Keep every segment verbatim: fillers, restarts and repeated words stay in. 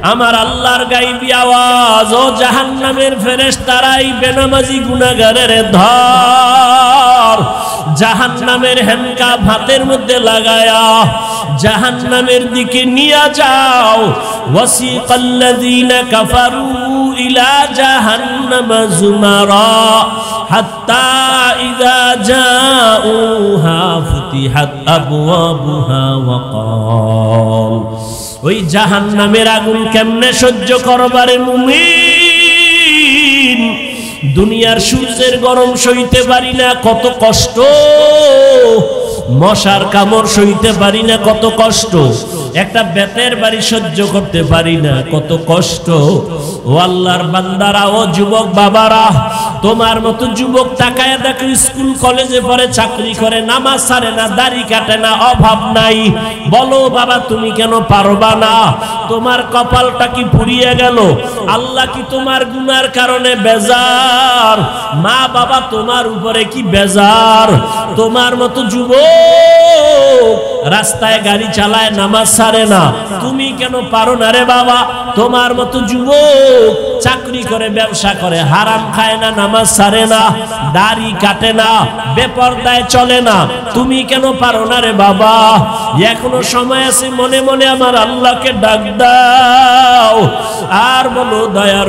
আমার আল্লাহর গায়বী আওয়াজ, ও জাহান্নামের ফেরেশতারা এই বেনামাজি গুনাহগারের ধর, জাহান্নামের হ্যান্ডকাপ হাতের মধ্যে লাগায়া জাহান্নামের দিকে নিয়ে যাও। ওয়াসিকাল্লাযীনা কাফারু ইলা জাহান্নামা যুমারা হাত্তা ইযা জাউহা ফুতিহাত আবওয়াবুহা ওয়া ক্বাল। ওই জাহান্নামের আগুন কেমনে সহ্য করবারে মুমিন? দুনিয়ার সূর্যের গরম সইতে পারি না, কত কষ্ট। মশার কামড় সইতে পারি না, কত কষ্ট। একটা বেতের বাড়ি সহ্য করতে পারি না, কত কষ্ট। ও আল্লাহর বান্দারা, ও যুবক বাবারা, তোমার মতো যুবক তাকায় দেখো, স্কুল কলেজে পড়ে, চাকরি করে, নামাজ ছাড়ে না, দাড়ি কাটে না, অভাব নাই। বলো বাবা তুমি কেন পারবা না? তোমার কপালটা কি পুড়িয়ে গেল? আল্লাহ কি তোমার গুনার কারণে বেজার? মা বাবা তোমার উপরে কি বেজার? তোমার মতো যুবক রাস্তায় গাড়ি চালায়, নামাজ ছাড়ে না, তুমি কেন পারো না রে বাবা? তোমার মতো যুবক চাকরি করে, ব্যবসা করে, হারাম খায় না, নামাজ ছাড়ে না, দাড়ি কাটে না, বেপরদায় চলে না, তুমি কেন পারো না রে বাবা? এখনো সময় আছে, মনে মনে আমার আল্লাহকে ডাক দাও আর বলো, দয়ার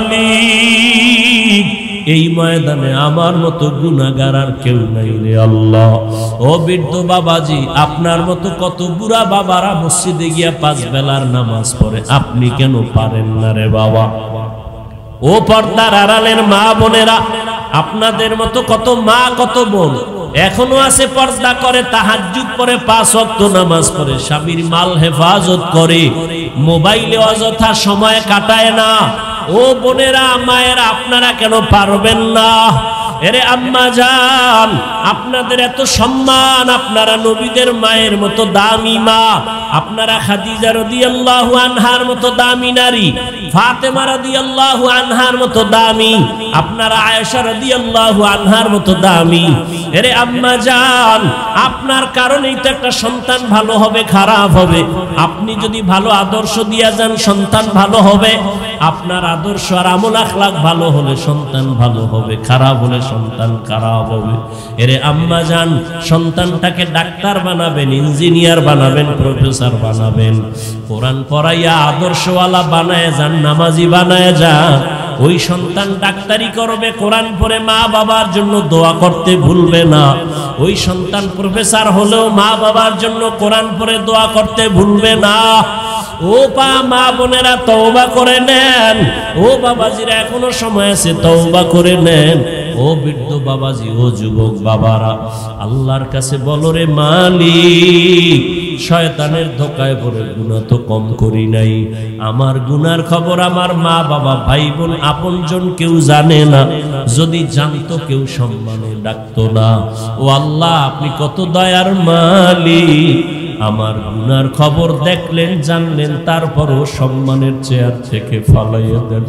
মালিক এই ময়দানে আমার মতো গুনাহগার আর কেউ নাই রে আল্লাহ। ও বৃদ্ধ বাবাজি, আপনার মতো কত বুড়া বাবারা মসজিদে গিয়া পাঁচ বেলার নামাজ পড়ে, আপনি কেন পারেন না রে বাবা? ও পর্দার আড়ালের মা বোনেরা, আপনাদের মতো কত মা কত বোন এখনো আছে, পর্দা করে, তাহাজ্জুদ পড়ে, পাঁচ ওয়াক্ত নামাজ পড়ে, স্বামীর মাল হেফাজত করে, মোবাইলে অযথা সময় কাটায় না। ও বোনেরা, মায়েরা, আপনারা কেন পারবেন না? এরে আম্মা জান, আপনাদের এত সম্মান, আপনারা নবীদের মায়ের মতো দামি মা, আপনারা খাদিজা রাদিয়াল্লাহু আনহার মতো দামি নারী, ফাতেমা রাদিয়াল্লাহু আনহার মতো দামি, আপনারা আয়েশা রাদিয়াল্লাহু আনহার মতো দামি। এরে আম্মা জান, আপনার কারণেই তো একটা সন্তান ভালো হবে, খারাপ হবে। আপনি যদি ভালো আদর্শ দিয়া যান, সন্তান ভালো হবে। আপনার আদর্শ আর আমল আখলাক ভালো হলে সন্তান ভালো হবে, খারাপ হলে সন্তান খারাপ হবে। এরে আম্মা জান, সন্তানটাকে ডাক্তার বানাবেন, ইঞ্জিনিয়ার বানাবেন, প্রফেসর বানাবেন, কোরআন পড়াইয়া আদর্শওয়ালা বানায় যান, নামাজি বানায় যান। ওই সন্তান ডাক্তারি করবে, কোরআন পড়ে মা বাবার জন্য দোয়া করতে ভুলবে না। ওই সন্তান প্রফেসর হলেও মা বাবার জন্য কোরআন পড়ে দোয়া করতে ভুলবে না। ও পা মা বোনেরা, তওবা করে নেন। ও বাবাজিরা, এখনো সময় আছে, তওবা করে নেন। ও বৃদ্ধ বাবাজি, ও যুবক বাবারা, আল্লাহর কাছে বলো, রে মালিক, শয়তানের ধোকায় পড়ে গুনাহ তো কম করি নাই। আমার গুনার খবর আমার মা বাবা, ভাই বোন, আপনজন কেউ জানে না। যদি জানতো কেউ সম্মানে ডাকতো না। ও আল্লাহ, আপনি কত দয়ার মালিক, আমার গুনার খবর দেখলেন, জানলেন, তারপরও সম্মানের চেয়ার থেকে ফালাইয়া দেন।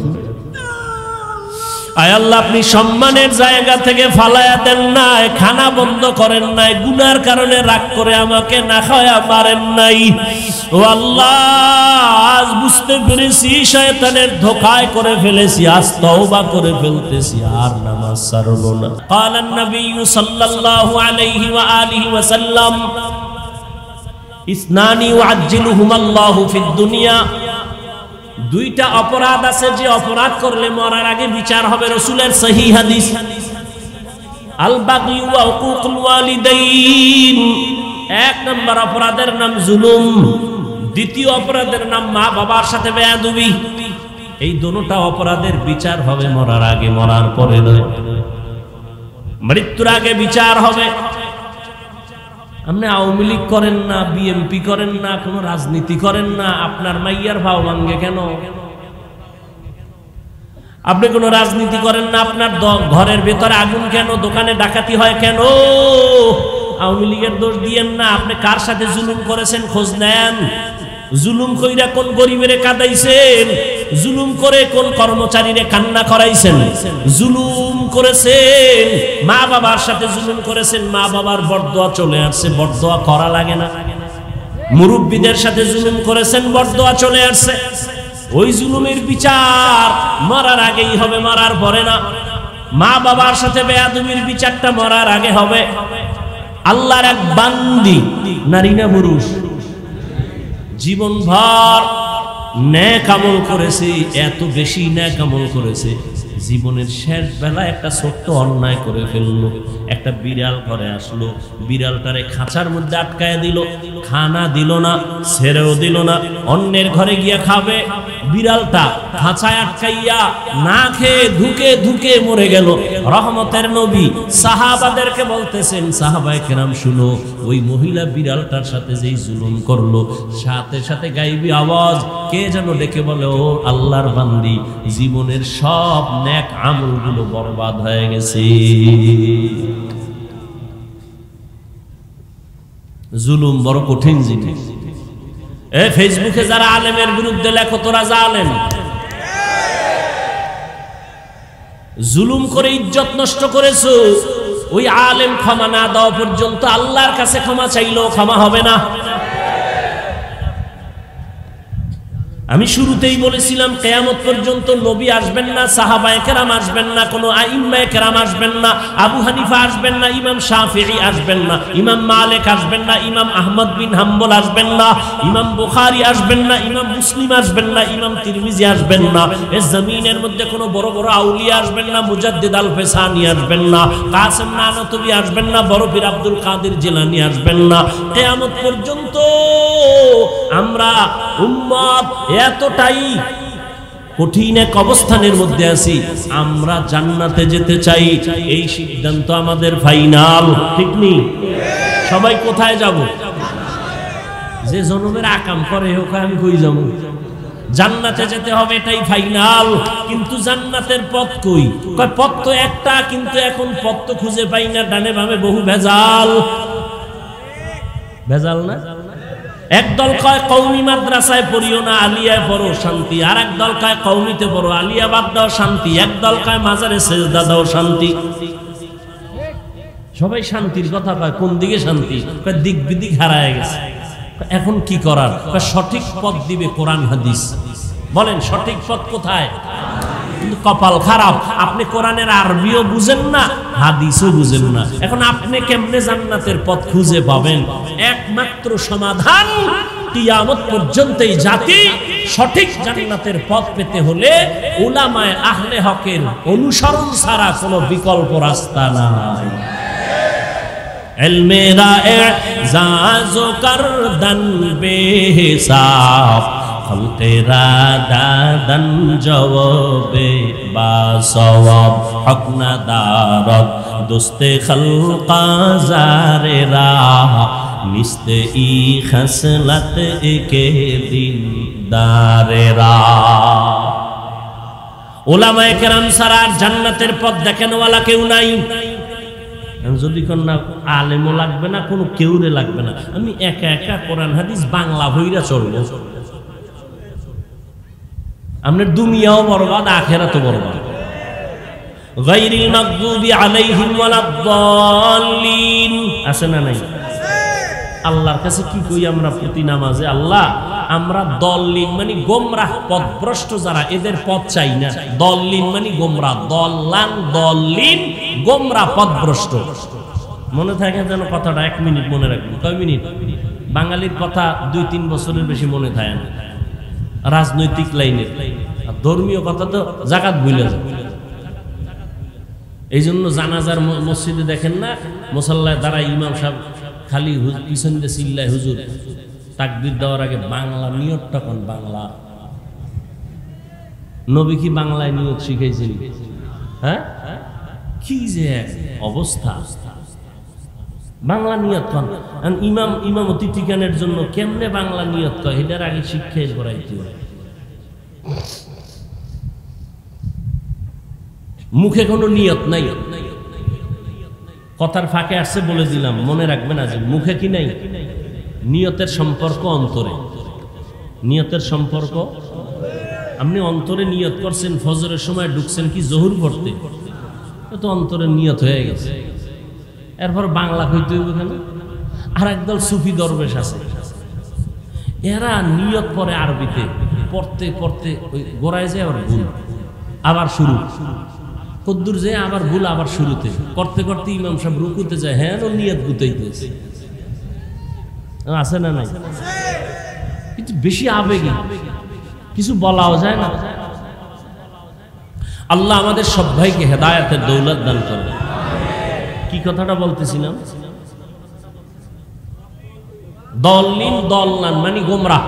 আয় আল্লাহ, আপনি সম্মানের জায়গা থেকে ফালাইয়া দেন নাই, খানা বন্ধ করেন নাই, গুনার কারণে রাগ করে আমাকে না খাওয়া মারেন নাই। ও আল্লাহ, আজ বুঝতে পেরেছি শয়তানের ধোঁকায় করে ফেলেছি, আজ তওবা করে ফেলতেছি, আর নামাজ ছাড়ব না। ক্বালান নবী সাল্লাল্লাহু আলাইহি ওয়া আলিহি ওয়া সাল্লাম, ইসনানি ইউআজ্জিলুহুমাল্লাহু ফিদ দুনিয়া। দুইটা অপরাধ আছে, যে অপরাধ করলে মরার আগে বিচার হবে, রাসূলের সহিহ হাদিস। আল বাগী ওয়া হুকুকুল ওয়ালিদাইন, এক নম্বর অপরাধের নাম জুলুম, দ্বিতীয় অপরাধের নাম মা বাবার সাথে বেয়াদবি। এই দুটোটা অপরাধের বিচার হবে মরার আগে, মরার পরে নয়। মৃত্যুর আগে বিচার হবে। আপনি আওয়ামী লীগ করেন না, বিএনপি করেন না, কোন রাজনীতি করেন না, আপনার মাইয়ার ভাও ভাঙ্গে কেন? আপনি কোন রাজনীতি করেন না, আপনার ঘরের ভেতরে আগুন কেন? দোকানে ডাকাতি হয় কেন? আওয়ামী লীগের দোষ দিয়েন না। আপনি কার সাথে জুলুম করেছেন খোঁজ নেন। জুলুম কইরা কোন গরিবের কাঁদাইছেন? জুলুম করে কোন কর্মচারীরে কান্না করাইছেন? জুলুম করেছেন মা বাবার সাথে, জুলুম করেছেন, মা বাবার বরদোয়া চলে আসছে, বরদোয়া করা লাগে না। মুরব্বীদের সাথে জুলুম করেছেন, বরদোয়া চলে আসছে। ওই জুলুমের বিচার মরার আগেই হবে, মরার পরে না। মা বাবার সাথে বেয়াদবির বিচারটা মরার আগে হবে। আল্লাহর এক বান্দি, নারী না পুরুষ, জীবনভর নেক আমল করেছে, এত বেশি নেক আমল করেছে, জীবনের শেষ বেলা একটা ছোট্ট অন্যায় করে ফেললো। একটা বিড়াল ঘরে আসলো, বিড়ালটারে খাঁচার মধ্যে আটকায় দিল, খানা দিল না, ছেড়েও দিল না, অন্যের ঘরে গিয়া খাবে। বিড়ালটা খাঁচায় আটকাইয়া না খেয়ে ধুকে ধুকে মরে গেল। রহমতের নবী সাহাবাদেরকে বলতেছেন, সাহাবায়ে কেরাম শুনো, ওই মহিলা বিড়ালটার সাথে যেই জুলুম করলো, সাথে সাথে গাইবি আওয়াজ কে যেন ডেকে বলে, ও আল্লাহর বান্দি, জীবনের সব নেক আমলগুলো বরবাদ হয়ে গেছে। জুলুম বড় কঠিন জিনিস। এ ফেসবুকে যারা আলেমের বিরুদ্ধে লেখো, তোরা জালেম। জুলুম করে ইজ্জত নষ্ট করেছো, ওই আলেম ক্ষমা না দেওয়া পর্যন্ত আল্লাহর কাছে ক্ষমা চাইলেও ক্ষমা হবে না। আমি শুরুতেই বলেছিলাম, কিয়ামত পর্যন্ত নবী আসবেন না, সাহাবায়ে কেরাম আসবেন না, কোনো আইম্মায়ে কেরাম আসবেন না, আবু হানিফা আসবেন না, ইমাম শাফিঈ আসবেন না, ইমাম মালিক আসবেন না, ইমাম আহমদ বিন হাম্বল আসবেন না, ইমাম বুখারী আসবেন না, ইমাম মুসলিম আসবেন না, ইমাম তিরমিজি আসবেন না, এই জমিনের মধ্যে কোনো বড় বড় আউলিয়া আসবেন না, মুজাদ্দিদ আল ফেসানি আসবেন না, কাসেম নানতুবি আসবেন না, বড় পীর আব্দুল কাদের জিলানী আসবেন না। কিয়ামত পর্যন্ত আমরা উম্মত এতটাই কঠিন এক অবস্থানের মধ্যে আছি, আমরা জান্নাতে যেতে চাই, এই সিদ্ধান্ত আমাদের ফাইনাল, ঠিক নেই? সবাই কোথায় যাব? যে জনমের আকাম করে ওকে আমি কই যাব? জান্নাতে যেতে হবে, এটাই ফাইনাল। কিন্তু জান্নাতের পথ কই? কয় পথ তো একটা, কিন্তু এখন পথ তো খুঁজে পাই না, ডানে বামে বহু ভেজাল। ভেজাল না? একদল কয় কওমি মাদ্রাসায় পড়িও না, আলিয়ায় পড়ো শান্তি, আর একদল কয় কওমিতে পড়ো, আলিয়া বাদ দাও শান্তি, একদল কয় মাজারে সেজদা দাও শান্তি। সবাই শান্তির কথা কয়, কোন দিকে শান্তি? কয় দিক বিদিক হারায় গেছে। এখন কি করার? কয় সঠিক পথ দিবে কোরআন হাদিস। বলেন সঠিক পথ কোথায়? কিন্তু কপাল খারাপ, আপনি কোরআনের আরবিও বুঝেন না, হাদিসও বুঝেন না। এখন আপনি কেমনে জান্নাতের পথ খুঁজে পাবেন? একমাত্র সমাধান, কিয়ামত পর্যন্ত এই জাতি সঠিক জান্নাতের পথ পেতে হলে উলামায়ে আহলে হকের অনুসরণ ছাড়া কোনো বিকল্প রাস্তা নাই। ইলমে রা'এজাজ করদন বেহিসাব, খলকেরা দাদন জওয়াবে বাসওয়াব, হক না দারদ দোস্তে খলকা জারেরা, নিস্তে ই খসলত একে দিন দারেরা। উলামায়ে কেরাম ছাড়া জান্নাতের পথ দেখানোওয়ালা কেউ নাই। যদি কন্যা আলেমও লাগবে না, কোনো কেউরে লাগবে না, আমি একা একা কোরআন হাদিস বাংলা বইরা চলবো। আপনার দুনিয়াও বরবাদ, আখিরাতও বরবাদ। গায়রিল মাগদুবি আলাইহিম ওয়ালাদ-দাল্লিন আছে না নাই? আল্লাহর কাছে কি কই আমরা প্রতি নামাজে? আল্লাহ, আমরা দল্লিন মানে গোমরাহ পথভ্রষ্ট যারা, এদের পথ চাই না। দল্লিন মানে গোমরাহ, দল্লান দল্লিন গোমরাহ পথভ্রষ্ট। মনে থাকে যেন কথাটা, এক মিনিট মনে রাখবেন। কয় মিনিট? বাঙালির কথা দুই তিন বছরের বেশি মনে থাকে না। রাজনৈতিক লাইনের আর ধর্মীয় কথা তো জাকাত ভুলে যায়। এই জন্য জানাজার মসজিদে দেখেন না, মুসাল্লায় দাঁড়ায় ইমাম সাহেব খালি পিছন দিয়ে চিল্লায়, হুজুর তাকবীর দেওয়ার আগে বাংলা নিয়তটা কোন? বাংলা নবী কি বাংলায় নিয়ত শিখাইছেন? হ্যাঁ, কি যে অবস্থা! বাংলা নিয়ত কন। ইমাম ইমামতি ঠিকানের জন্য কেমনে বাংলা নিয়ত কয়, এটার আগে শিক্ষাই করাইতে হয়। মুখে কোনো নিয়ত নাই, কথার ফাঁকে আসছে বলে দিলাম, মনে রাখবেন। আজ মুখে কি নাই? নিয়তের সম্পর্ক অন্তরে। নিয়তের সম্পর্ক, আপনি অন্তরে নিয়ত করছেন, ফজরের সময় ঢুকছেন কি জোহর পড়তে, তো অন্তরে নিয়ত হয়ে গেছে। এরপর বাংলা কইতে হইব কেন? আর একদল সুফি দরবেশ আছে, এরা নিয়ত পরে আরবিতে, পড়তে পড়তে ওই গোড়ায় যায় আবার ভুল, আবার শুরু, কদ্দুর যায় আবার ভুল, আবার শুরুতে করতে করতে ইমাম সাহেব রুকুতে যায়, হ্যাঁ ও নিয়ত গুতাইতেছে, আছে না নাই? কিন্তু বেশি আবেগী, কিছু বলাও যায় না। আল্লাহ আমাদের সব ভাইকে হেদায়েতের দৌলত দান করবে। কি কথাটা বলতেছিলাম? দলিন দল্লান মানে গোমরাহ,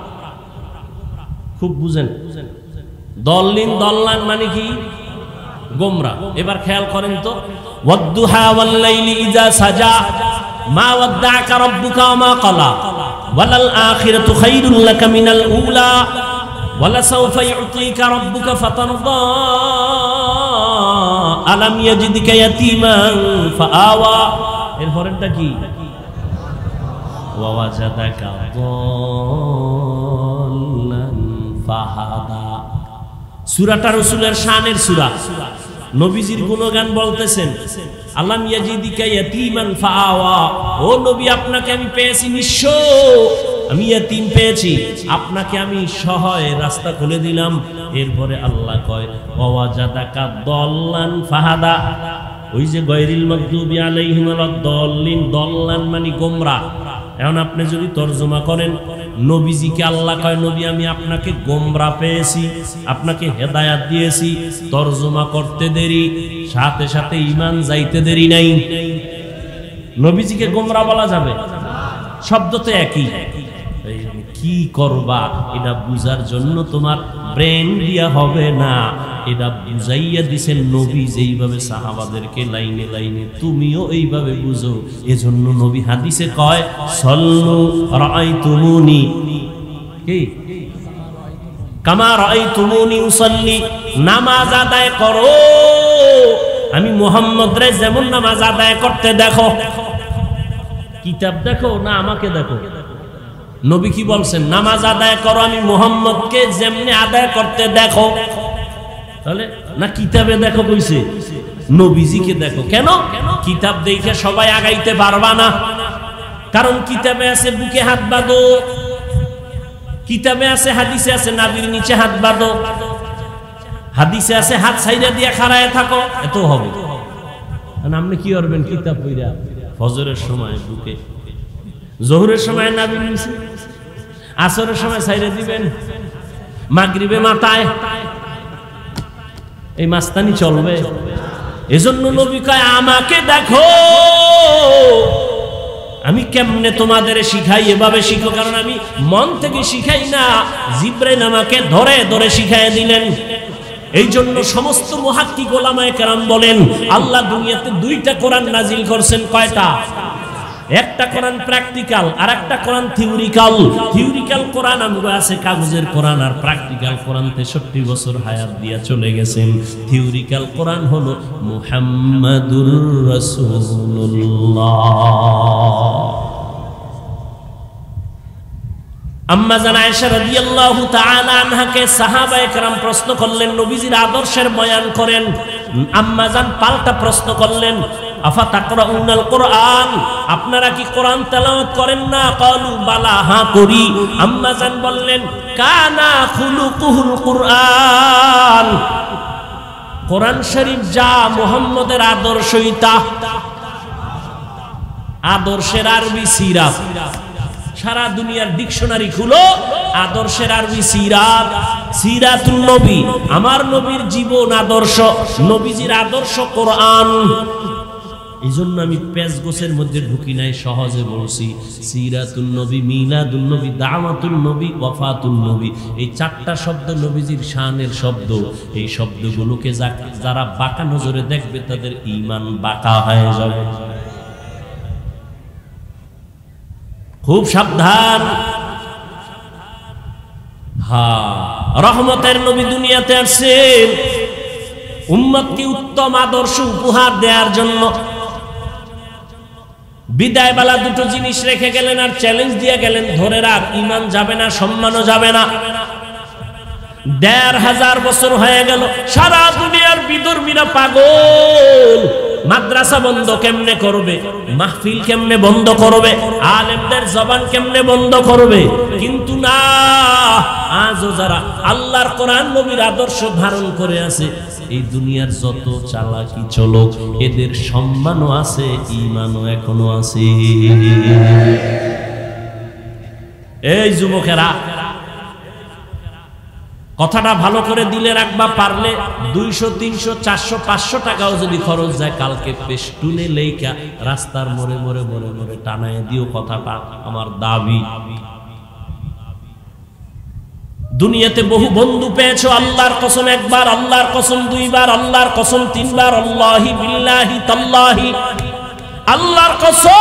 খুব বুঝেন। দলিন দল্লান মানে কি? গোমরাহ। এবার খেয়াল করেন তো, ওয়াদ্দুহা ওয়াল লাইলি ইযা সাজা মা ওয়াদ্দাআকা রাব্বুকা ওয়া মা ক্বালা ওয়ালাল আখিরাতু খায়রুল লাকা মিনাল উলা ওয়ালা সাওফা ইউতিকা রাব্বুকা ফাতারদা আলাম ইয়াজিদকা ইয়াতীমান ফাআওয়া। এর পরেরটা কি? ওয়া ওয়াজাদাকা দাল্লান ফাহাদা। সূরাটা রাসূলের শানের সূরা, নবীজির গুণগান বলতেছেন। আলাম ইয়াজিদিকা ইয়াতীমান ফাআওয়া, ও নবী আপনাকে আমি পেয়েছি নিঃস্ব, আমি ইয়াতীম পেয়েছি, আপনাকে আমি সহায় রাস্তা খুলে দিলাম। এরপরে আল্লাহ কয় ওয়াজাদাকা দাল্লান ফাহাদা। ওই যে গায়রিল মাগদুবি আলাইহিম ওয়ালাদ-দাল্লিন, দল্লান মানে গোমরা। এখন আপনি যদি তরজমা করেন, নবীজিকে আল্লাহ কয় নবী আমি আপনাকে গোমরা পেয়েছি, আপনাকে হেদায়াত দিয়েছি। তরজমা করতে দেরি, সাথে সাথে ঈমান যাইতে দেরি নাই। নবীজিকে গোমরা বলা যাবে? শব্দ তো একই। কি করবা এটা বুঝার জন্য তোমার ব্রেন দিয়া হবে না, এটা বুঝাইয়া দিছেন নবী যেইভাবে সাহাবাদেরকে লাইনে লাইনে, তুমিও এইভাবে বুঝো। এজন্য নবী হাদিসে কয় সল্লু রাআইতুমুনি কি কামা রাআইতুমুনি উসাল্লি, নামাজ আদায় করো আমি মুহাম্মদ রে যেমন নামাজ আদায় করতে দেখো। কিতাব দেখো না আমাকে দেখো? নবী কি বলছেন? নামাজ আদায় করো আমি মুহাম্মদকে যেমনি আদায় করতে দেখো। তাহলে না কিতাবে দেখো কইছে, নবীজিকে দেখো। কেন? কিতাব দেখে সবাই আগাইতে পারবা না, কারণ কিতাবে আছে বুকে হাত বাঁধো, কিতাবে আছে, হাদিসে আছে নাভির নিচে হাত বাঁধো, হাদিসে আছে হাত সাইডা দিয়ে খাড়ায় থাকো, এত হবে। আপনি কি করবেন? কিতাব পড়া ফজরের সময় বুকে, জোহরের সময় নাভির নিচে, আসরের সময় সাইডে দিবেন, মাগরিবে মাথায়, এই মাস্তানি চলবে? এজন্য নবী কয় আমাকে দেখো আমি কেমনে তোমাদের শিখাই, এভাবে শিখো। কারণ আমি মন থেকে শিখাই না, জিবরাইল আমাকে ধরে ধরে শিখাই দিলেন। এই জন্য সমস্ত মুহাক্কিক ওলামায়ে কেরাম বলেন আল্লাহ দুনিয়াতে দুইটা কোরআন নাজিল করছেন। কয়টা? একটা কোরআন প্র্যাকটিক্যাল আর একটা কোরআন থিওরিক্যাল। থিওরিক্যাল কোরআন আমগো আছে কাগজের কোরআন, আর প্র্যাকটিক্যাল কোরআন তেষট্টি বছর হায়াত দিয়া চলে গেছেন। থিওরিক্যাল কোরআন হলো মুহাম্মাদুর রাসূলুল্লাহ। আম্মা জান আয়েশা রাদিয়াল্লাহু তাআলা আনহাকে সাহাবায়ে কেরাম প্রশ্ন করলেন, নবীজির আদর্শের বয়ান করেন। আম্মা জান পাল্টা প্রশ্ন করলেন, আফা তাকরাউনাল কোরআন, আপনারা কি কোরআন তেলাওয়াত করেন না? ক্বালু বালা, হ্যাঁ করি। আম্মা জান বললেন কানা খুলুকুহুল কোরআন, কোরআন শরীফ যা মুহাম্মদের আদর্শই তা। আদর্শের আরবি সিরাত, সারা দুনিয়ার ডিকশনারি খুলো, আদর্শের আরবি সিরাত, সিরাতুন নবী, আমার নবীর জীবন আদর্শ, নবীজির আদর্শ কোরআন। এই জন্য আমি পেজ গোছের মধ্যে ঢুকি নাই, সহজে বলছি সিরাতুন নবী, মিলাদুন নবী, দাওয়াতুন নবী, ওয়াফাতুন নবী। এই চারটা শব্দ নবীজির শানের শব্দ। এই শব্দগুলোকে যারা বাঁকা নজরে দেখবে তাদের ঈমান বাঁকা হয়ে যাবে। খুব সাবধান। হ্যাঁ, রহমতের নবী দুনিয়াতে আসছেন উম্মতকে উত্তম আদর্শ উপহার দেওয়ার জন্য। বিদায় বেলা দুটো জিনিস রেখে গেলেন আর চ্যালেঞ্জ দিয়ে গেলেন, ধরে রাখ, ঈমান যাবে না, সম্মানও যাবে না। দেড় হাজার বছর হয়ে গেল, সারা দুনিয়ার বিধর্মীরা পাগল মাদ্রাসা বন্ধ কেমনে করবে, মাহফিল কেমনে বন্ধ করবে, আলেমদের জবান কেমনে বন্ধ করবে। কিন্তু না, আজও যারা আল্লাহর কোরআন নবীর আদর্শ ধারণ করে আছে, এই দুনিয়ার যত চালাকি চলুক, এদের সম্মানও আছে, ঈমানও এখনো আছে। এই যুবকেরা, কথাটা ভালো করে দিলে রাখবা, পারলে দুইশো তিনশো চারশো পাঁচশো টাকাও যদি খরচ যায়, কালকে পেস্টুনে লেখা রাস্তার মোড়ে মোড়ে মোড়ে মোড়ে টানায় দিও কথাটা, আমার দাবি। দুনিয়াতে বহু বন্ধু পেয়েছো, আল্লাহর কসম একবার, আল্লাহর কসম দুইবার, আল্লাহর কসম তিনবার, আল্লাহি বিল্লাহি তাল্লাহি, আল্লাহর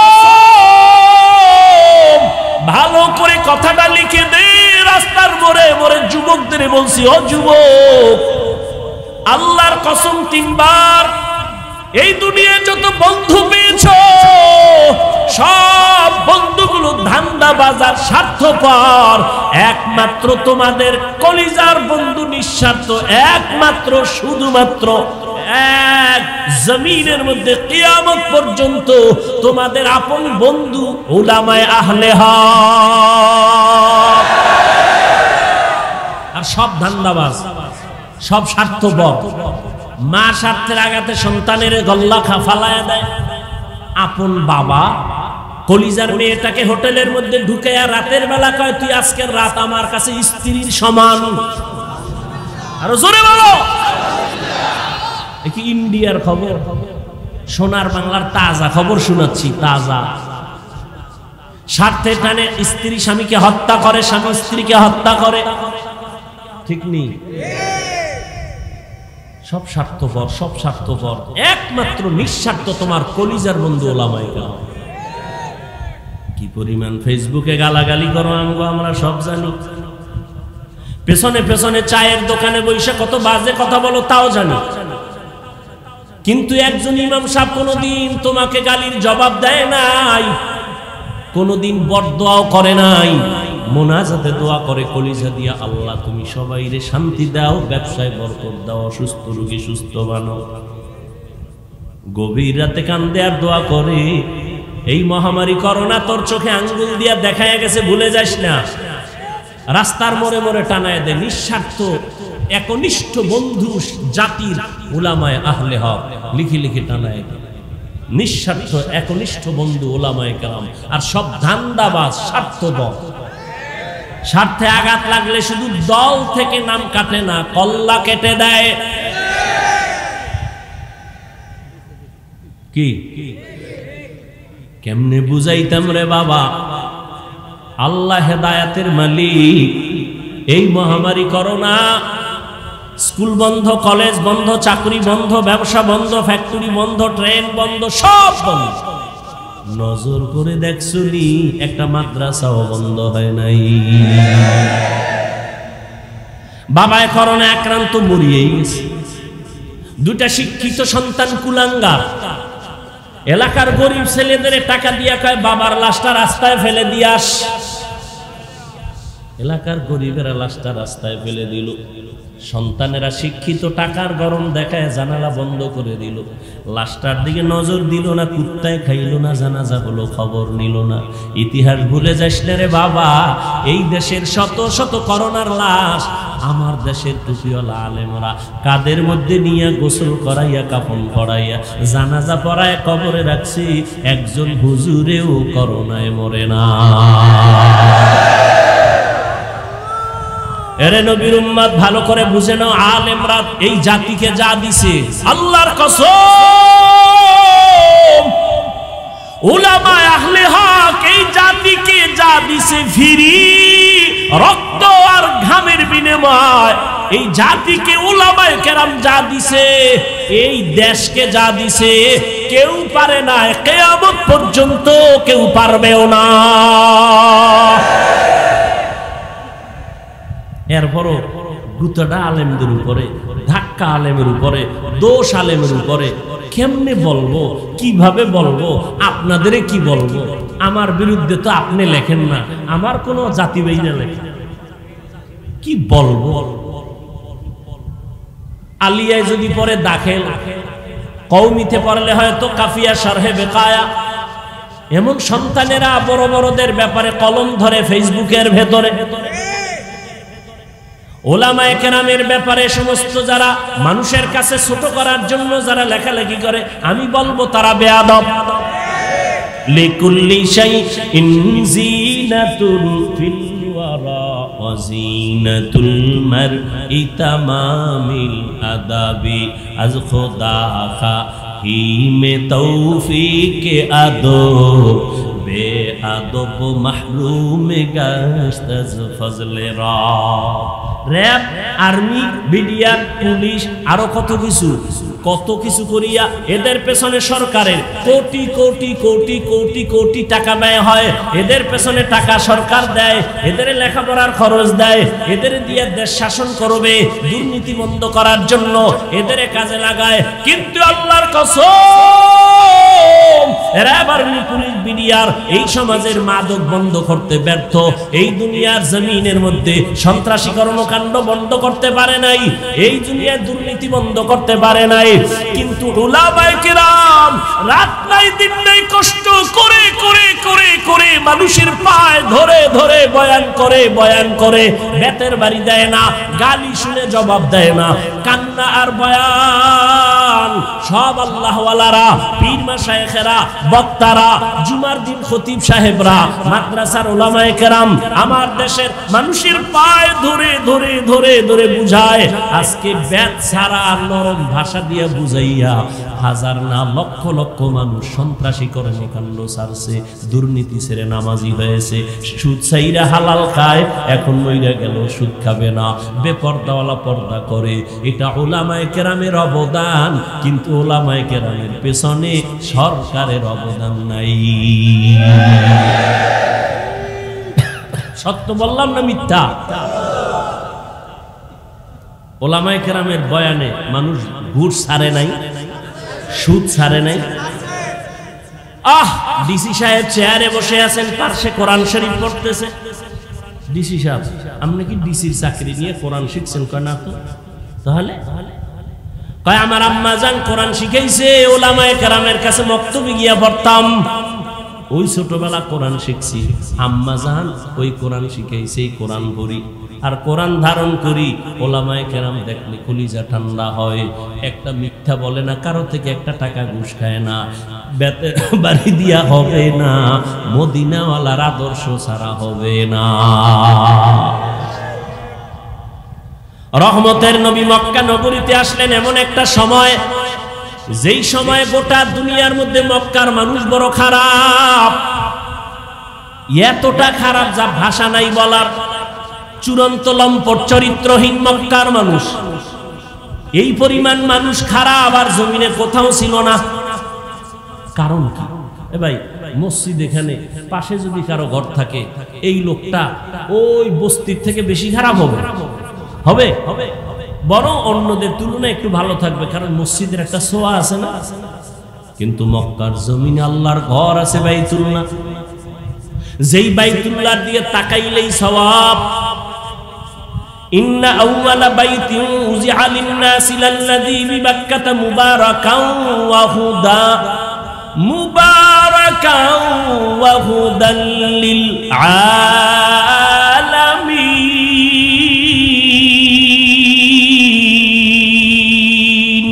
কসম। ভালো করে কথাটা লিখে দে, রাস্তার মোড়ে মোড়ে যুবকদের বলছি, ও যুবক, আল্লাহর কসম তিনবার, এই দুনিয়ায় যত বন্ধু পেয়েছো, সব বন্ধুগুলো ধান্দাবাজার, স্বার্থপর। একমাত্র তোমাদের কলিজার বন্ধু নিঃস্বার্থ, একমাত্র শুধুমাত্র এক জমিনের মধ্যে কিয়ামত পর্যন্ত তোমাদের আপন বন্ধু উলামায়ে আহলে হক। আর সব ধান্দাবাজ, সব স্বার্থপর। মা স্বার্থের আঘাতে সন্তানের গল্লা খা ফালায়া দেয়। আপন বাবা কলিজার মেয়েটাকে হোটেলের মধ্যে ঢুকাইয়া রাতের বেলা কয়, তুই আজকের রাত আমার কাছে স্ত্রীর সমান। আরো জোরে বলো। কি ইন্ডিয়ার খবর, সোনার বাংলার তাজা খবর শোনাচ্ছি, তাজা। স্বার্থে টানে স্ত্রী স্বামীকে হত্যা করে, স্বামী স্ত্রীকে হত্যা করে, ঠিক নেই? সব স্বার্থপর, সব স্বার্থপর। একমাত্র নিঃস্বার্থ তোমার কলিজার বন্ধু ওলামায়ে কেরাম। কি পরিমাণ ফেসবুকে গালাগালি করো আমগো আমরা সব জানি, পেছনে পেছনে চায়ের দোকানে বসে কত বাজে কথা বলো তাও জানি। কিন্তু একজন ইমাম সাহেব কোনোদিন তোমাকে গালির জবাব দেয় নাই, কোনোদিন বরদোয়াও করে নাই, মোনাজাতে দোয়া করে কলিজা দিয়া, আল্লাহ তুমি সবাইরে শান্তি দাও, ব্যবসায় বরকত দাও, অসুস্থ রোগী সুস্থ বানাও। গভীর রাতে কান্দে আর দোয়া করে, এই মহামারী করোনা তোর চোখে আঙ্গুল দিয়া দেখায় গেছে, ভুলে যাস না। রাস্তার মোড়ে মোড়ে টানায় দে। নিঃস্বার্থ একনিষ্ঠ বন্ধু জাতির উলামায়ে আহলে হক, লিখি লিখি টানায় দে। নিঃস্বার্থ একনিষ্ঠ বন্ধু উলামায়ে কেরাম। আর সব ধান্দাবাজ, স্বার্থপর। স্বার্থে আঘাত লাগলে শুধু দল থেকে নাম কাটে না, কল্লা কেটে দেয়। কি কেমনে বুঝাইতাম রে বাবা, আল্লাহ হেদায়াতের মালিক। এই মহামারী করোনা, স্কুল বন্ধ, কলেজ বন্ধ, চাকরি বন্ধ, ব্যবসা বন্ধ, ফ্যাক্টরি বন্ধ, ট্রেন বন্ধ, সব বন্ধ। নজর করে দেখছুনি একটা মাদ্রাসাও বন্ধ হয় নাই। বাবায় করোনা আক্রান্ত, মরিয়েই গেছে। দুটা শিক্ষিত সন্তান কুলাঙ্গার, এলাকার গরিব ছেলেদের টাকা দিয়া কয় বাবার লাশটা রাস্তায় ফেলে দিয়াস। এলাকার গরিবেরা লাশটা রাস্তায় ফেলে দিল। সন্তানেরা শিক্ষিত, টাকার গরম দেখায় জানালা বন্ধ করে দিল। লাশটার দিকে নজর দিল না, কুত্তায় খাইল না, জানাজা হলো খবর নিল না। ইতিহাস ভুলে যাস না রে বাবা, এই দেশের শত শত করোনার লাশ আমার দেশের টুপিওয়ালা আলেমরা কাদের মধ্যে নিয়ে গোসল করাইয়া, কাফন পরাইয়া, জানাজা পড়ায় কবরে রাখছি। একজন হুজুরেও করোনায় মরে না। এরে নবীর উম্মত, ভালো করে বুঝে নাও, আলেমরা এই জাতিকে যা দিছে, আল্লাহর কসম, উলামায়ে আহলে হক এই জাতিকে যা দিছে ফিরি, রক্ত আর ঘামের বিনিময়, এই জাতিকে উলামায়ে কেরাম যা দিছে, এই দেশকে যা দিছে, কেউ পারে না, কিয়ামত পর্যন্ত কেউ পারবেও না। এরপরও গুতাটা আলেমদের উপরে, ধাক্কা আলেমের উপরে, দোষ আলেমের উপরে। কেমনে বলবো, কিভাবে বলবো, আপনাদের কি বলবো? আমার বিরুদ্ধে তো আপনি লেখেন না, আমার কোনো জাতি বাইনা লেখেন, কি বলবো? আলিয়ায় যদি পরে দাখিল, কওমিতে পড়লে হয়তো কাফিয়া শারহে বেকায়া। এমন সন্তানেরা বড় বড়দের ব্যাপারে কলম ধরে ফেসবুকের ভেতরে। ওলামায়ে কেরামের ব্যাপারে সমস্ত যারা মানুষের কাছে ছোট করার জন্য যারা লেখালেখি করে, আমি বলবো তারা বেয়াদব। লিকুল্লি শাইইন জিনাতুন ফিল ওয়ারা ওয়া জিনাতুল মারই তামামিল আদাবি আজ খোদা খা হিমে তৌফিক আদব বে আদব মাহরুম গাশত আজ ফজলে রব। র‍্যাব, আর্মি, বিডিআর, পুলিশ, আরো কত কিছু কত কিছু করিয়া এদের পেছনে সরকারের কোটি কোটি কোটি কোটি কোটি টাকা ব্যয় হয়। এদের পেছনে টাকা সরকার দেয়, এদের লেখাপড়ার খরচ দেয়, এদের দিয়ে দেশ শাসন করবে দুর্নীতি বন্ধ করার জন্য এদের কাজে লাগায়। কিন্তু আল্লাহর কসম, র‍্যাব, আর্মি, পুলিশ, বিডিআর এই সমাজের মাদক বন্ধ করতে ব্যর্থ। এই দুনিয়ার জমিনের মধ্যে সন্ত্রাসী কর্মকাণ্ড বন্ধ করতে পারে নাই, এই দুনিয়ার দুর্নীতি বন্ধ করতে পারে নাই। কিন্তু উলামায়ে কেরাম রাত নাই দিন নাই কষ্ট করে করে করে করে মানুষের পায়ে ধরে ধরে বয়ান করে বয়ান করে বেতের বাড়ি দেয় না, গালি শুনে জবাব দেয় না, কান্না আর বয়ান সব আল্লাহওয়ালারা, পীর মাশায়েখেরা, বক্তারা, জুমার দিন খতিব সাহেবরা, মাদ্রাসার উলামায়ে কেরাম আমার দেশের মানুষের পায়ে ধরে ধরে ধরে ধরে বুঝায়। আজকে বেত ছাড়া নরম ভাষা দিয়ে বুঝাইয়া হাজার না লক্ষ লক্ষ মানুষ সন্ত্রাসী কর্মকাণ্ড ছাড়ছে, দুর্নীতি ছেড়ে নামাজি হয়েছে, সুদ ছাইরা হালাল খায়, এখন মইরা গেল সুদ খাবে না, বেপর্দাওয়ালা পর্দা করে। এটা উলামায়ে কেরামের অবদান, কিন্তু উলামায়ে কেরামের পেছনে সরকারের অবদান নাই। সত্য বললাম না মিথ্যা? ওলামায়ে কেরামের বয়ানে মানুষ ঘুষ ছাড়ে নাই, সুদ ছাড়ে নাই। আহ, ডিসি সাহেব চেয়ারে বসে আছেন, পার্শ্বে কোরআন শরীফ পড়তেছে। ডিসি সাহেব, আপনি কি ডিসির চাকরি নিয়ে কোরআন শিখছেন? কয় না তো। তাহলে কয় আমার আম্মা জান কোরআন শিখাইছে, ওলামায়ে কেরামের কাছে মক্তবে গিয়া পড়তাম, ওই ছোটবেলা কোরআন শিখছি। আম্মা জান ওই কোরআন শিখাইছে, কোরআন পড়ি আর কোরআন ধারণ করি। ওলামায়ে কেরাম দেখলে কলিজা ঠান্ডা হয়। একটা মিথ্যা বলে না, কারো থেকে একটা টাকা ঘুষ খায় না, বেতের বাড়ি দিয়া হবে না, মদিনাওয়ালার আদর্শ ছাড়া হবে না। রহমতের নবী মক্কা নগরীতে আসলেন এমন একটা সময়, যেই সময় গোটা দুনিয়ার মধ্যে মক্কার মানুষ বড় খারাপ, এতটা খারাপ যা ভাষা নাই বলার। চূড়ান্ত লম্পট চরিত্রহীন মক্কার মানুষ, এই পরিমাণ মানুষ খারাপ আর জমিনে কোথাও ছিল না। কারণ কি? এ ভাই, মসজিদ এখানে পাশে যদি কারো ঘর থাকে, এই লোকটা ওই বস্তির থেকে বেশি খারাপ হবে হবে হবে বরং অন্যদের তুলনায় একটু ভালো থাকবে, কারণ মসজিদের একটা ছোঁয়া আছে না। কিন্তু মক্কার জমিনে আল্লাহর ঘর আছে বাইতুল্লাহ, যেই বাইতুল্লাহ দিয়ে তাকাইলেই সওয়াব। ইন্না আউওয়ালা বাইতিন উযিআ লিন-নাসি লাল্লাযী বিবাক্কাতা মুবারাকান ওয়া হুদা মুবারাকান ওয়া হুদাল লিল আলামিন।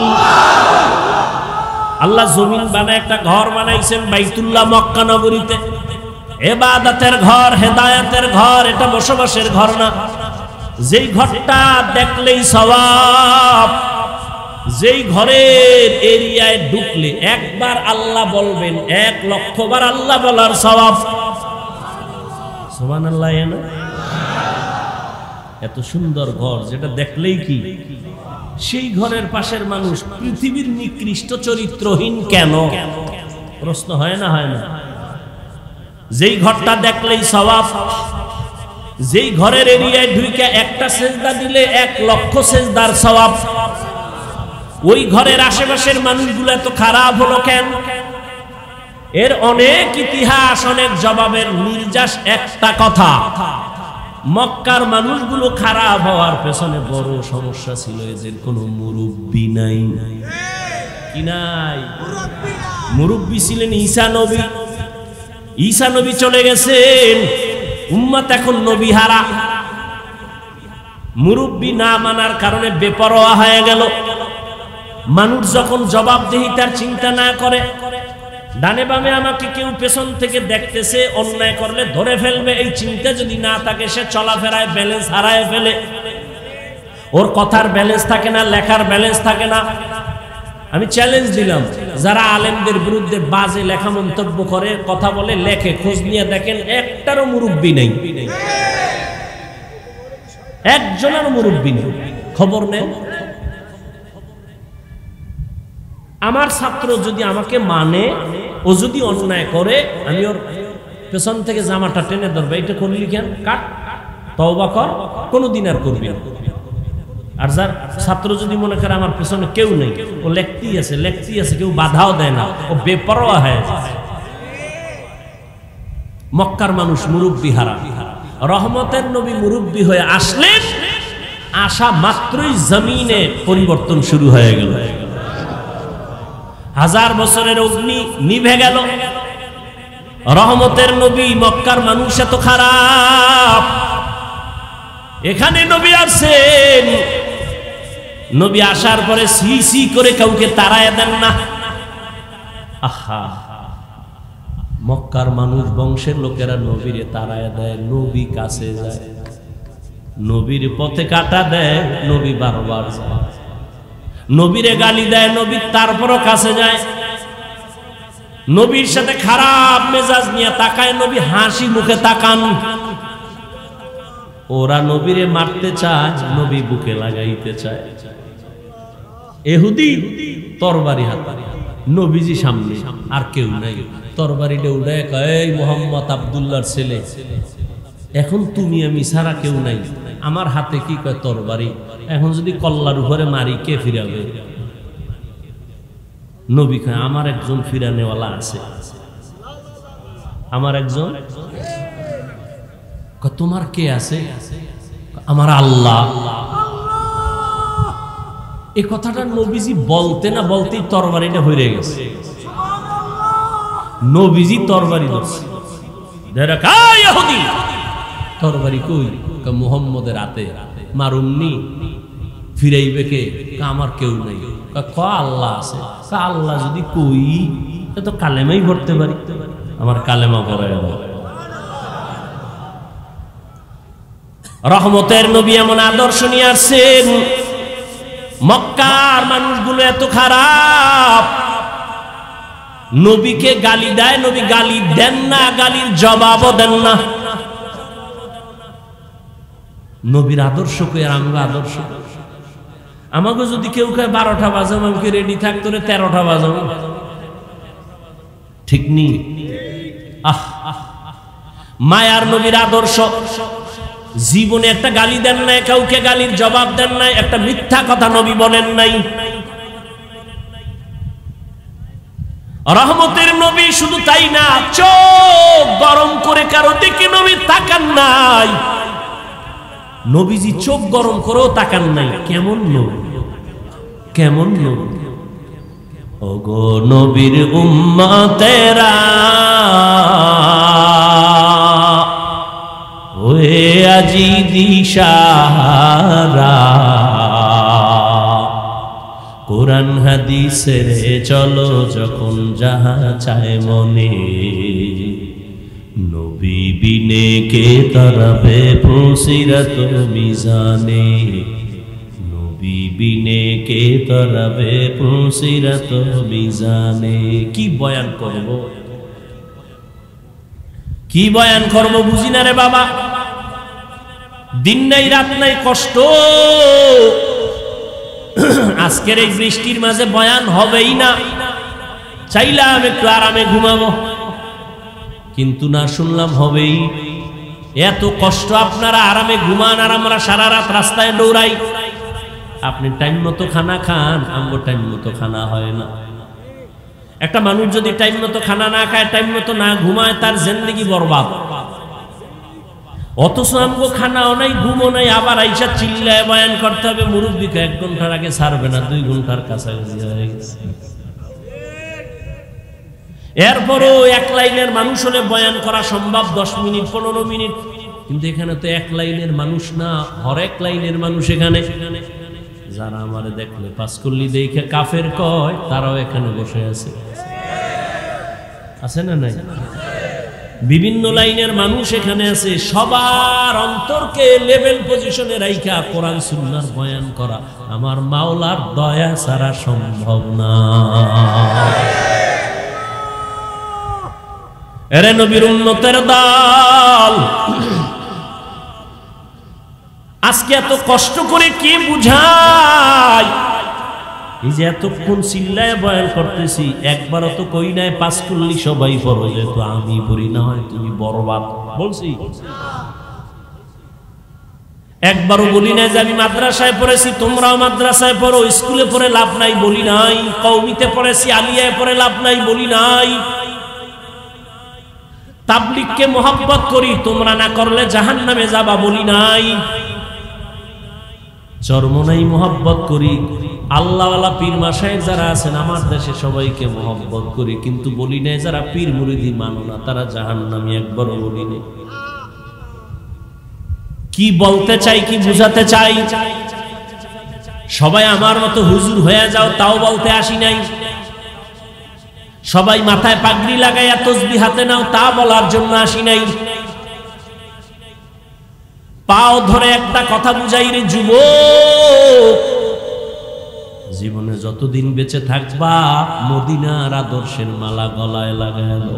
আল্লাহ জমিন বানায় একটা ঘর বানাইছেন বাইতুল্লাহ মক্কা নগরীতে, ইবাদতের ঘর, হেদায়েতের ঘর, এটা বসবাসের ঘর না। যেই ঘরটা দেখলেই সওয়াব, যেই ঘরের এরিয়ায় ঢুকলে একবার আল্লাহ বলবেন, এক লক্ষ বার আল্লাহ বলার সওয়াব। সুবহানাল্লাহ। এত সুন্দর ঘর যেটা দেখলেই কি, সেই ঘরের পাশের মানুষ পৃথিবীর নিকৃষ্ট চরিত্রহীন কেন? প্রশ্ন হয় না? হয় না? যেই ঘরটা দেখলেই সওয়াব, যেই ঘরের এরিয়ায় ঢুকে একটা সেজদা দিলে এক লক্ষ সেজদার সওয়াব, ওই ঘরের আশেপাশের মানুষগুলো এত খারাপ হলো কেন? এর অনেক ইতিহাস, অনেক জবাবের নির্যাস একটা কথা, মক্কার মানুষগুলো খারাপ হওয়ার পেছনে বড় সমস্যা ছিল এদের কোনো মুরব্বি নাই। কি নাই? মুরব্বী ছিলেন ঈসা নবী। ঈসা নবী চলে গেছেন, উম্মত এখন নবী হারা। মুরব্বী না মানার কারণে বেপরোয়া হয়ে গেল। মানুষ যখন জবাবদিহিতার চিন্তা না করে, ডানে বামে আমাকে কেউ পেছন থেকে দেখতেছে, অন্যায় করলে ধরে ফেলবে, এই চিন্তা যদি না থাকে, সে চলাফেরায় ব্যালেন্স হারায় ফেলে। ওর কথার ব্যালেন্স থাকে না, লেখার ব্যালেন্স থাকে না। আমি চ্যালেঞ্জ দিলাম, যারা আলেমদের বিরুদ্ধে বাজে লেখা মন্তব্য করে, কথা বলে, লেখে, খোঁজ নিয়ে দেখেন একটারও মুরব্বী নেই, একজনের মুরব্বী নেই। খবর নেন। আমার ছাত্র যদি আমাকে মানে, ও যদি অন্যায় করে, আমি ওর পেছন থেকে জামাটা টেনে ধরবে, এটা করলি কেন, কাট, তওবা কর, কোনোদিন আর করবি না। আর যার ছাত্র যদি মনে করে আমার পেছনে কেউ নেই, ও লেখতেই আছে লেখতেই আছে, কেউ বাধাও দেয় না, ও বেপরোয়া হয়ে যায়। মক্কার মানুষ মুরব্বী হারা। রহমতের নবী মুরব্বী হয়ে আসলেন, আসা মাত্রই জমিনে পরিবর্তন শুরু হয়ে গেল। হাজার বছরের অগ্নি নিভে গেল। রহমতের নবী, মক্কার মানুষ এত খারাপ, এখানে নবী আসেন, নবী আসার পরে সি সি করে কাউকে তাড়ায় দেন না। আহা, মক্কার মানুষ বংশের লোকেরা নবীরে তাড়ায় দেয়, নবী কাছে যায়, নবীর পথে কাটা দেয়, নবী বারবার যায়, নবীরে গালি দেয়, নবী তারপরও কাছে যায়, নবীর সাথে খারাপ মেজাজ নিয়ে তাকায়, নবী হাসি মুখে তাকান। ওরা নবীরে মারতে চায়, নবী বুকে লাগাইতে চায়। এহুদি তরবারি হাতে, নবীজি সামনে, আর কেউ নাই, তরবারিটা উঠায় কয়, এই মোহাম্মদ আব্দুল্লাহর ছেলে, এখন তুমি আমি ছাড়া কেউ নাই, আমার হাতে কি কয় তরবারি, এখন যদি কল্লার উপরে মারি কে ফিরাবে? নবী কয়, আমার একজন ফিরানেওয়ালা আছে, আমার একজন। তোমার কে আছে? আমার আল্লাহ। এই কথাটা নবীজি বলতে না বলতেই তরবারিটা হয়ে গেছে। নবীজি তরবারি ধরছে, তরবারি কই? মুহাম্মদের হাতে, মারুমনি, ফিরাইবে কে? আমার কেউ নাই। ক আল্লাহ আছে। আল্লাহ যদি কই, তো কালেমাই ভরতে পারি, আমার কালেমা পড়ায় দাও। রহমতের নবী এমন আদর্শ নিয়ে আসছেন, মক্কার মানুষগুলো এত খারাপ, নবীকে গালি দেয়, নবী গালি দেন না, গালির জবাবও দেন না। নবীর আদর্শ কে? আর আমরা আদর্শ? আমাকে যদি কেউ কয় বারোটা বাজাম, আমাকে রেডি থাকতো রে তেরোটা বাজাম, ঠিক নি? আহ, মায়ার নবীর আদর্শ, জীবনে একটা গালি দেন নাই, কাউকে গালির জবাব দেন নাই, একটা মিথ্যা কথা নবী বলেন নাই। রহমতের নবী শুধু তাই না, চোখ গরম করে কারো দিকে নবী তাকান নাই। নবীজি চোখ গরম করেও তাকান নাই। কেমন নবী, কেমন নবী! ওগো নবীর উম্মতেরা, ওয়ে আজি দিশাহারা, কোরআন হাদিসের চলো যখন যাহা চায় মনে, নবী বিনে কে তারাবে পুসিরাত মিজানে, নবী বিনে কে তারাবে পুসিরাত মিজানে। কি বয়ান করব, কি বয়ান করব বুঝি না রে বাবা। দিন নাই রাত নাই কষ্ট। আজকের এই বৃষ্টির মাঝে বয়ান হবেই না। চাইলাম একটু আরামে ঘুমাবো, কিন্তু না, শুনলাম হবেই। এত কষ্ট, আপনারা আরামে ঘুমান আর আমরা সারা রাত রাস্তায় দৌড়াই। আপনি টাইম মতো খানা খান, আমগো টাইম মতো খানা হয় না। একটা মানুষ যদি টাইম মতো খানা না খায়, টাইম মতো না ঘুমায়, তার জিন্দেগি বরবাদ। অথচ আমগো খানাও নাই, ঘুমও নাই, আবার আইসা চিল্লায় বয়ান করতে হবে। মুরব্বিকে এক ঘন্টার আগে ছাড়বে না, দুই ঘন্টার কাছাকাছি হয়ে গেছে। এরপরও এক লাইনের মানুষ হলে বয়ান করা সম্ভব, দশ মিনিট পনেরো মিনিট। কিন্তু এখানে তো এক লাইনের মানুষ না, হরেক লাইনের মানুষ এখানে। যারা আমারে দেখলে পাঁচকল্লি দেখে কাফের কয়, তারাও এখানে বসে আছে, আছে না নাই? বিভিন্ন লাইনের মানুষ এখানে আছে। সবার অন্তরকে লেভেল পজিশনে রাইখা কোরআন সুন্নাহর বয়ান করা আমার মাওলার দয়া ছাড়া সম্ভব না। এরে নবীর উম্মতের দল, আজকে এত কষ্ট করে কে বুঝায়? এই যে এতক্ষণ চিল্লায় বয়ান করতেছি, একবারও তো কই নাই পাঁচ কুল্লি সবাই পড়ো, যেহেতু আমি পড়ি না হয় তুমি বরবাদ বলছি। একবারও বলি নাই যে আমি মাদ্রাসায় পড়েছি তোমরাও মাদ্রাসায় পড়ো, স্কুলে পড়ে লাভ নাই বলি নাই, কওমিতে পড়েছি আলিয়ায় পড়ে লাভ নাই বলি নাই। তাবলীগকে মোহাব্বত করি, তোমরা না করলে জাহান্নামে যাবা বলি নাই। চরমনাই মোহাব্বত করি, আল্লাহওয়ালা পীর মাশায়েখ যারা আছেন আমার দেশে সবাইকে মোহাব্বত করি, কিন্তু বলি নাই যারা পীর মুরিদি মানো না তারা জাহান্নামী, একবারও বলি নাই। কি বলতে চাই, কি বুঝাতে চাই? সবাই আমার মতো হুজুর হয়ে যাও তাও বলতে আসি নাই। সবাই মাথায় পাগড়ি লাগাইয়া তসবিহ হাতে নাও তা বলার জন্য আসি নাই। পাও ধরে একটা কথা বুঝাই রে যুবক, জীবনে যতদিন বেঁচে থাকবা মদিনার আদর্শের মালা গলায় লাগায় দাও।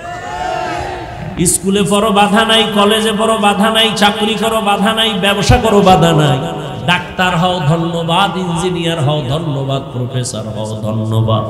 স্কুলে পড়ো বাধা নাই, কলেজে পড়ো বাধা নাই, চাকরি করো বাধা নাই, ব্যবসা করো বাধা নাই। ডাক্তার হও ধন্যবাদ, ইঞ্জিনিয়ার হও ধন্যবাদ, প্রফেসর হও ধন্যবাদ,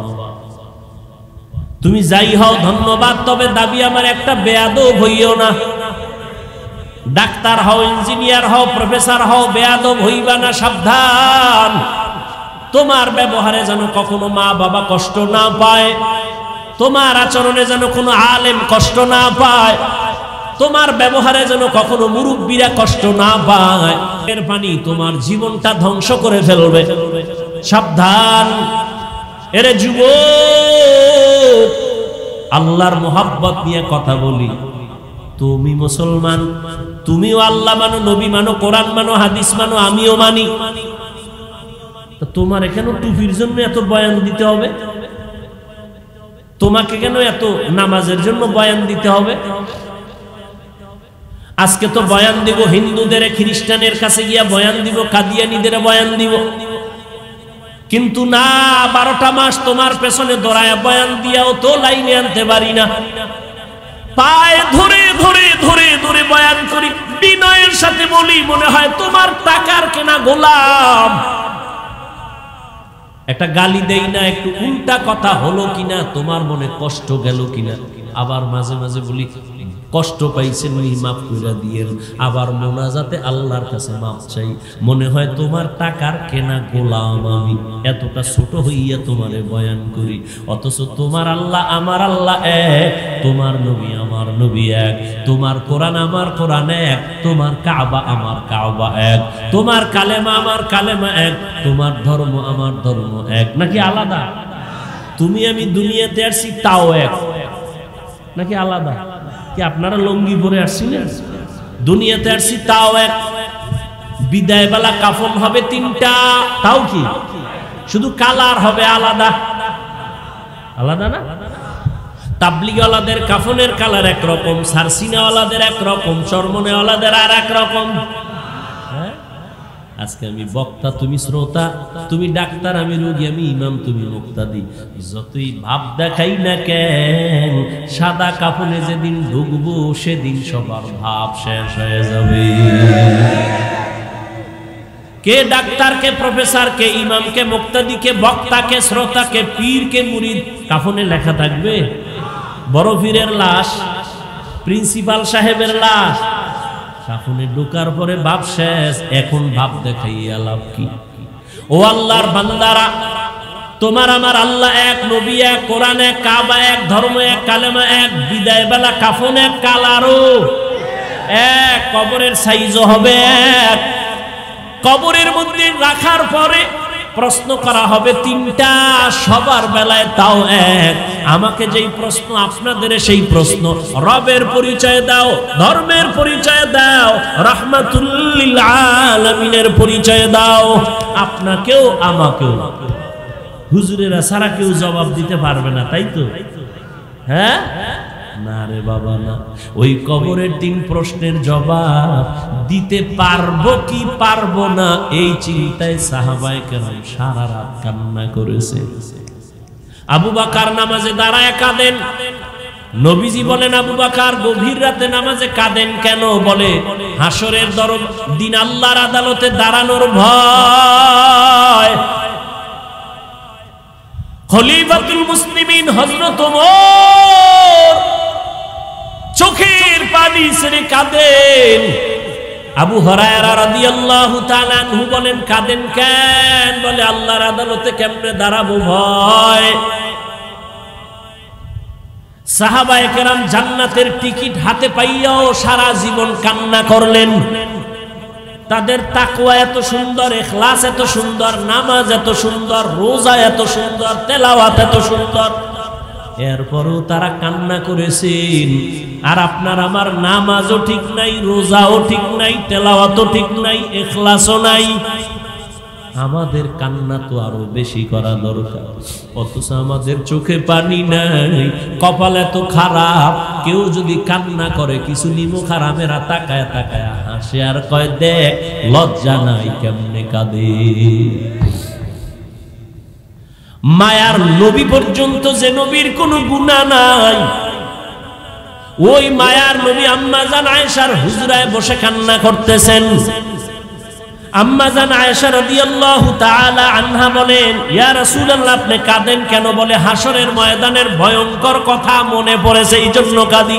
তুমি যাই হও ধন্যবাদ। তবে দাবি আমার একটা বেয়াদব হইও না। ডাক্তার হও, ইঞ্জিনিয়ার হও, প্রফেসর হও, বেয়াদব হইবা না, সাবধান। তোমার ব্যবহারে যেন কখনো মা বাবা কষ্ট না পায়, তোমার আচরণে যেন কোনো আলেম কষ্ট না পায়, তোমার ব্যবহারে যেন কখনো মুরব্বীরা কষ্ট না পায়। এর পানি তোমার জীবনটা ধ্বংস করে ফেলবে, সাবধান। এরে যুবক, আল্লাহর মোহাব্বত নিয়ে কথা বলি। তুমি মুসলমান, তুমিও আল্লাহ মানো, নবী মানো, কোরআন মানো, হাদিস মানো, আমিও মানি। তোমার কেন টুপির জন্য এত বয়ান দিতে হবে? তোমাকে কেন এত নামাজের জন্য বয়ান দিতে হবে? আজকে তো বয়ান দিব হিন্দুদের, খ্রিস্টানের কাছে গিয়া বয়ান দিব, কাদিয়ানীদের বয়ান দিব। কিন্তু না, বারোটা মাস তোমার পেছনে দৌড়ায় বয়ান দিয়াও তো লাইনে আনতে পারি না। পায়ে ধরে ধরে ধরে ধরে বয়ান করি, বিনয়ের সাথে বলি, মনে হয় তোমার টাকার কেনা গোলাম। একটা গালি দেই না, একটু উল্টা কথা হলো কিনা, তোমার মনে কষ্ট গেল কিনা। আবার মাঝে মাঝে বলি কষ্ট পাইছেন মাফ করে দিয়েন, আবার মোনাজাতে আল্লাহর কাছে মাফ চাই। মনে হয় তোমার টাকার কেনা গোলাম আমি, এতটা ছোট হইয়া তোমারে বয়ান করি। অথচ তোমার আল্লাহ আমার আল্লাহ এক, তোমার নবী আমার নবী এক, তোমার কোরআন আমার কোরআন এক, তোমার কাবা আমার কাবা এক, তোমার কালেমা আমার কালেমা এক, তোমার ধর্ম আমার ধর্ম এক। নাকি আলাদা? তুমি আমি দুনিয়াতে আসছি তাও এক, নাকি আলাদা? কি আপনারা লঙ্গি পরে আসছিলেন? দুনিয়াতে আসছি তাও এক। বিদায় বেলা কাফন হবে তিনটা, তাও কি শুধু কালার হবে আলাদা, আলাদা না? তাবলিগওয়ালাদের কাফনের কালার একরকম, সারসিনাওয়ালাদের একরকম, চরমনেওয়ালাদের আর এক রকম। আজকে আমি বক্তা, তুমি শ্রোতা, তুমি ডাক্তার, আমি রোগী, আমি ইমাম, তুমি মুক্তাদি। যতই ভাব দেখাই না কেন, সাদা কাফনে যেদিন ঢুকবো সেদিন সবার ভাব শেষ হয়ে যাবে। কে ডাক্তার, কে প্রফেসর, কে ইমাম, কে মুক্তাদি, কে বক্তা, কে শ্রোতা, কে পীর, কে মুরিদ কাফনে লেখা থাকবে? বড় পীরের লাশ, প্রিন্সিপাল সাহেবের লাশ, কাফনে ঢোকার পরে ভাব শেষ। এখন ভাব দেখাইয়া লাভ কি? ও আল্লাহর বান্দারা, তোমার আমার আল্লাহ এক, নবী এক, কোরআন এক, কাবা এক, ধর্ম এক, কালেমা এক, বিদায় বেলা কাফন এক, কালারও এক, কবরের সাইজও হবে এক। কবরের মধ্যে রাখার পরে প্রশ্ন করা হবে তিনটা, সবার বেলায় তাও এক। আমাকে যেই প্রশ্ন, আপনাদের সেই প্রশ্ন। রবের পরিচয় দাও, ধর্মের পরিচয় দাও, রাহমাতুল লিল আলামিনের পরিচয় দাও। আপনাকেও আমাকেও হুজুরেরা সারা কেউ জবাব দিতে পারবে না, তাই তো? হ্যাঁ না রে বাবা না। ওই কবরের তিন প্রশ্নের জবাব দিতে পারবো কি পারবো না, এই চিন্তায় সাহাবায়ে কেরাম সারা রাত কান্না করেছে। আবু বকর নামাজে দাঁড়ায় কাঁদেন। নবীজি বলেন, আবু বকর গভীর রাতে নামাজে কাঁদেন কেন? বলে, হাসরের দিন আল্লাহর আদালতে দাঁড়ানোর ভয়। খলিফাতুল মুসলিমিন হযরত ওমর চোখের পানি ছেড়ে কাঁদেন। আবু হুরায়রা রাদিয়াল্লাহু তাআলা আনহু বলেন, কাঁদেন কেন? বলে, আল্লাহর আদালতে কেমনে দাঁড়াবো, ভয়। সাহাবায়ে কেরাম জান্নাতের টিকিট হাতে পাইয়াও সারা জীবন কান্না করলেন। তাদের তাকওয়া এত সুন্দর, ইখলাস এত সুন্দর, নামাজ এত সুন্দর, রোজা এত সুন্দর, তেলাওয়াত এত সুন্দর, এরপরও তারা কান্না করেছেন। আর আপনার আমার নামাজও ঠিক নাই, রোজাও ঠিক নাই, তেলাওয়াতও ঠিক নাই, ইখলাসও নাই। আমাদের কান্না তো আরো বেশি করা দরকার, অথচ আমাদের চোখে পানি নাই, কপাল এত খারাপ। কেউ যদি কান্না করে, কিছু নিমুখ হারামেরা তাকায় তাকায় হাসে আর কয়, দেখ লজ্জা নাই কেমনে কাঁদে। মায়ার নবী পর্যন্ত, যে নবীর কোনো গুনাহ নাই, ওই মায়ার নবী আম্মা জান আয়েশার হুজরায় বসে কান্না করতেছেন। আম্মা জান আয়েশা রাদিয়াল্লাহু তাআলা আনহা বলেন, ইয়া রাসূলুল্লাহ আপনি কাঁদেন কেন? বলে, হাসরের ময়দানের ভয়ঙ্কর কথা মনে পড়েছে, এই জন্য কাঁদি।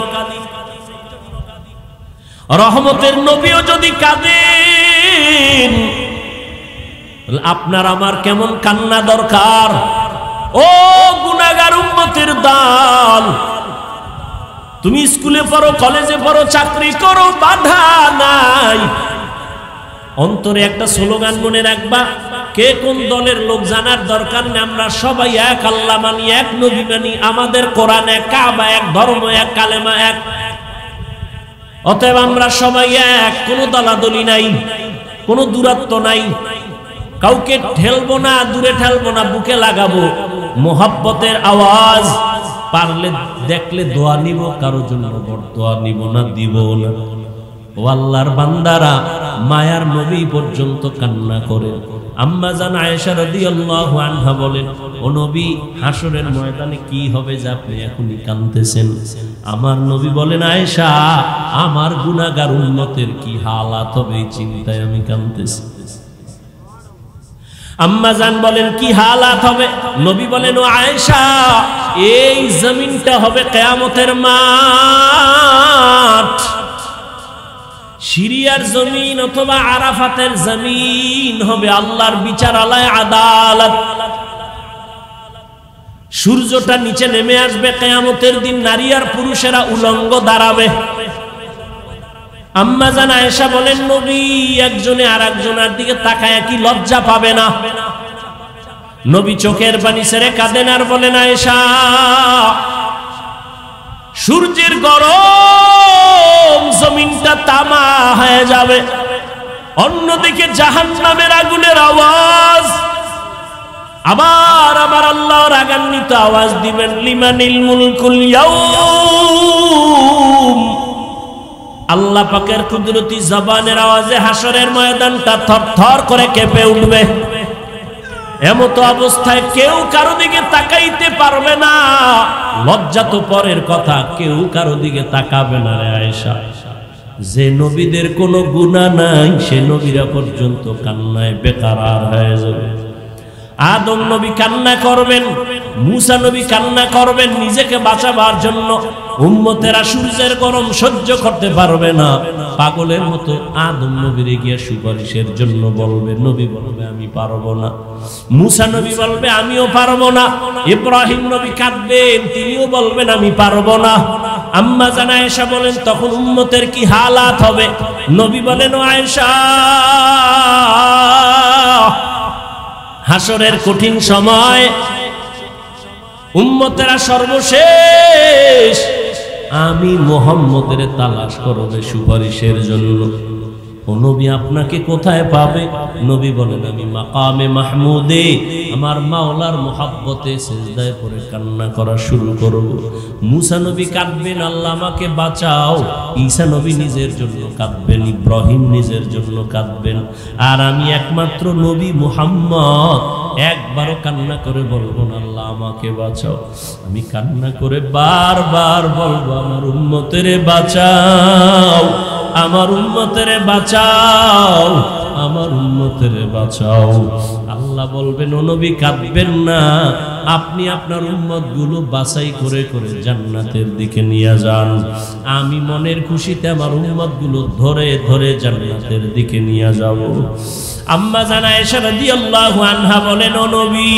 রহমতের নবীও যদি কাঁদেন, আপনার আমার কেমন কান্না দরকার। ও গুনাহগার উম্মতের দল, তুমি স্কুলে পড়ো, কলেজে পড়ো, চাকরি করো, বাধা নাই। অন্তরে একটা স্লোগান মনে রাখবা, কে কোন দলের লোক জানার দরকার নেই। আমরা সবাই এক, আল্লাহ মানি, এক নবী মানি, আমাদের কোরআন এক, কাবা এক, ধর্ম এক, কালেমা এক। অতএব আমরা সবাই এক, কোনো দলাদলি নাই, কোনো দূরত্ব নাই, কাউকে ঠেলবো না, দূরে ঠেলবো না, বুকে লাগাবো। মোহাব্বতের আওয়াজ, পারলে দেখলে দোয়া নিব, কারো জন্য বরদোয়া নিব না, দিব না। ও আল্লাহর বান্দারা, মায়ার নবী পর্যন্ত কান্না করেন। আম্মা জান আয়েশা রাদিয়াল্লাহু আনহা বলেন, ও নবী, হাসরের ময়দানে কি হবে যে আপনি এখনই কাঁদতেছেন? আমার নবী বলেন, আয়েশা, আমার গুনাহগার উম্মতের কি হালাত হবে এই চিন্তায় আমি কাঁদতেছি। আম্মা জান বলেন, কি হালাত হবে? নবী বলেন, ও আয়েশা, এই জমিনটা হবে কিয়ামতের মাঠ। সিরিয়ার জমিন অথবা আরাফাতের জমিন হবে আল্লাহর বিচারালয়, আদালত। সূর্যটা নিচে নেমে আসবে কিয়ামতের দিন, নারী আর পুরুষেরা উলঙ্গ দাঁড়াবে। আম্মা জান আয়েশা বলেন, নবী একজনে আর একজনের দিকে তাকায় কি লজ্জা পাবে না? নবী চোখের পানি ছেড়ে কাঁদেন আর বলেন, আয়েশা, সূর্যের গরম জমিনটা তামা হয়ে যাবে, অন্যদিকে জাহান্নামের আগুনের আওয়াজ। আবার আবার আল্লাহ রাগান্বিত আওয়াজ দিবেন, লিমানিল মুলকুল ইয়াউম। আল্লাহ পাকের কুদরতি জবানের আওয়াজে হাসরের ময়দানটা থরথর করে কেঁপে উঠবে। এমত অবস্থায় কেউ কারো দিকে তাকাইতে পারবে না। লজ্জা তো পরের কথা, কেউ কারো দিকে তাকাবে না রে আয়েশা। যে নবীদের কোনো গুনাহ নাই, সে নবীরা পর্যন্ত কান্নায় বেকারার হয়ে যাবে। আদম নবী কান্না করবেন, মুসা নবী কান্না করবেন নিজেকে বাঁচাবার জন্য। উম্মতেরা সূর্যের গরম সহ্য করতে পারবে না, পাগলের মতো আদম নবীরে গিয়ে সুপারিশের জন্য বলবে। নবী বলবে, আমি পারবো না। মুসা নবী বলবে, আমিও পারবো না। ইব্রাহিম নবী কাঁদবেন, তিনিও বলবেন, আমি পারবো না। আম্মা জান আয়েশা বলেন, তখন উম্মতের কি হালাত হবে? নবী বলেন, ও আয়েশা, হাসরের কঠিন সময় উম্মতেরা সর্বশেষ আমি মুহাম্মদের তালাশ করবে সুপারিশের জন্য। ও নবী আপনাকে কোথায় পাবে? নবী বলেন আমি মাকামে মাহমুদে আমার মাওলার মুহাব্বতে সিজদায় পড়ে কান্না করা শুরু করব। মুসা নবী কাঁদবেন, আল্লাহ আমাকে বাঁচাও। ঈসা নবী নিজের জন্য কাঁদবেন, ইব্রাহিম নিজের জন্য কাঁদবেন। আর আমি একমাত্র নবী মুহাম্মদ একবারও কান্না করে বলবো না আল্লাহ আমাকে বাঁচাও। আমি কান্না করে বারবার বলবো আমার উম্মতেরে বাঁচাও, আমার উম্মতেরে বাঁচাও, আমার উম্মতেরে বাঁচাও। আল্লাহ বলবেন ও নবী কাঁদবেন না, আপনি আপনার উম্মতগুলো বাছাই করে করে জান্নাতের দিকে নিয়ে যান। আমি মনের খুশিতে আমার উম্মতগুলো ধরে ধরে জান্নাতের দিকে নিয়ে যাব। আম্মা জান আয়েশা রাদিয়াল্লাহু আনহা বলেন ও নবী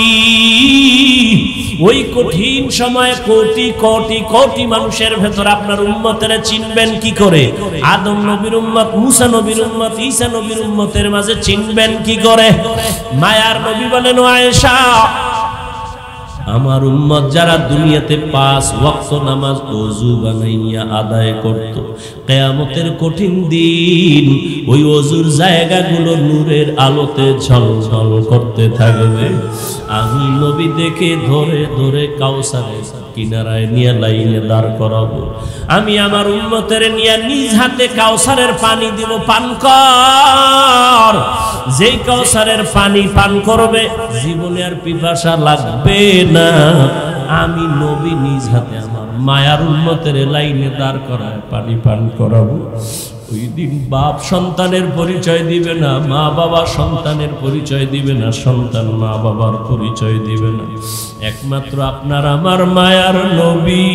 ওই কঠিন সময়ে কোটি কোটি কোটি মানুষের ভেতর আপনার উম্মতেরা চিনবেন কি করে? আদম নবীর উম্মত, মুসা নবীর উম্মত, ঈসা নবীর উম্মতের মাঝে চিনবেন কি করে? মায়ার নবী বলেন ও আয়েশা আমার উম্মত যারা দুনিয়াতে পাঁচ ওয়াক্ত নামাজ ওযু বানাইয়া আদায় করত, কিয়ামতের কঠিন দিন ওই ওযুর জায়গাগুলো নূরের আলোতে ঝলঝল করতে থাকবে। আমি নবী দেখে ধরে ধরে কাউসারের কিনারায় নিয়ে লাইনে দাঁড় করাবো। আমি আমার উম্মতের নিয়ে নিজ হাতে কাউসারের পানি দিব, পান কর। যেই কাউসারের পানি পান করবে জীবনে আর পিপাসা লাগবে না। আমি নবী নিজ হাতে আমার মায়ার উম্মতের লাইনে দাঁড় করায় পানি পান করাবো। ওই দিন বাপ সন্তানের পরিচয় দিবে না, মা বাবা সন্তানের পরিচয় দিবে না, সন্তান মা বাবার পরিচয় দিবে না। একমাত্র আপনার আমার মায়ার নবী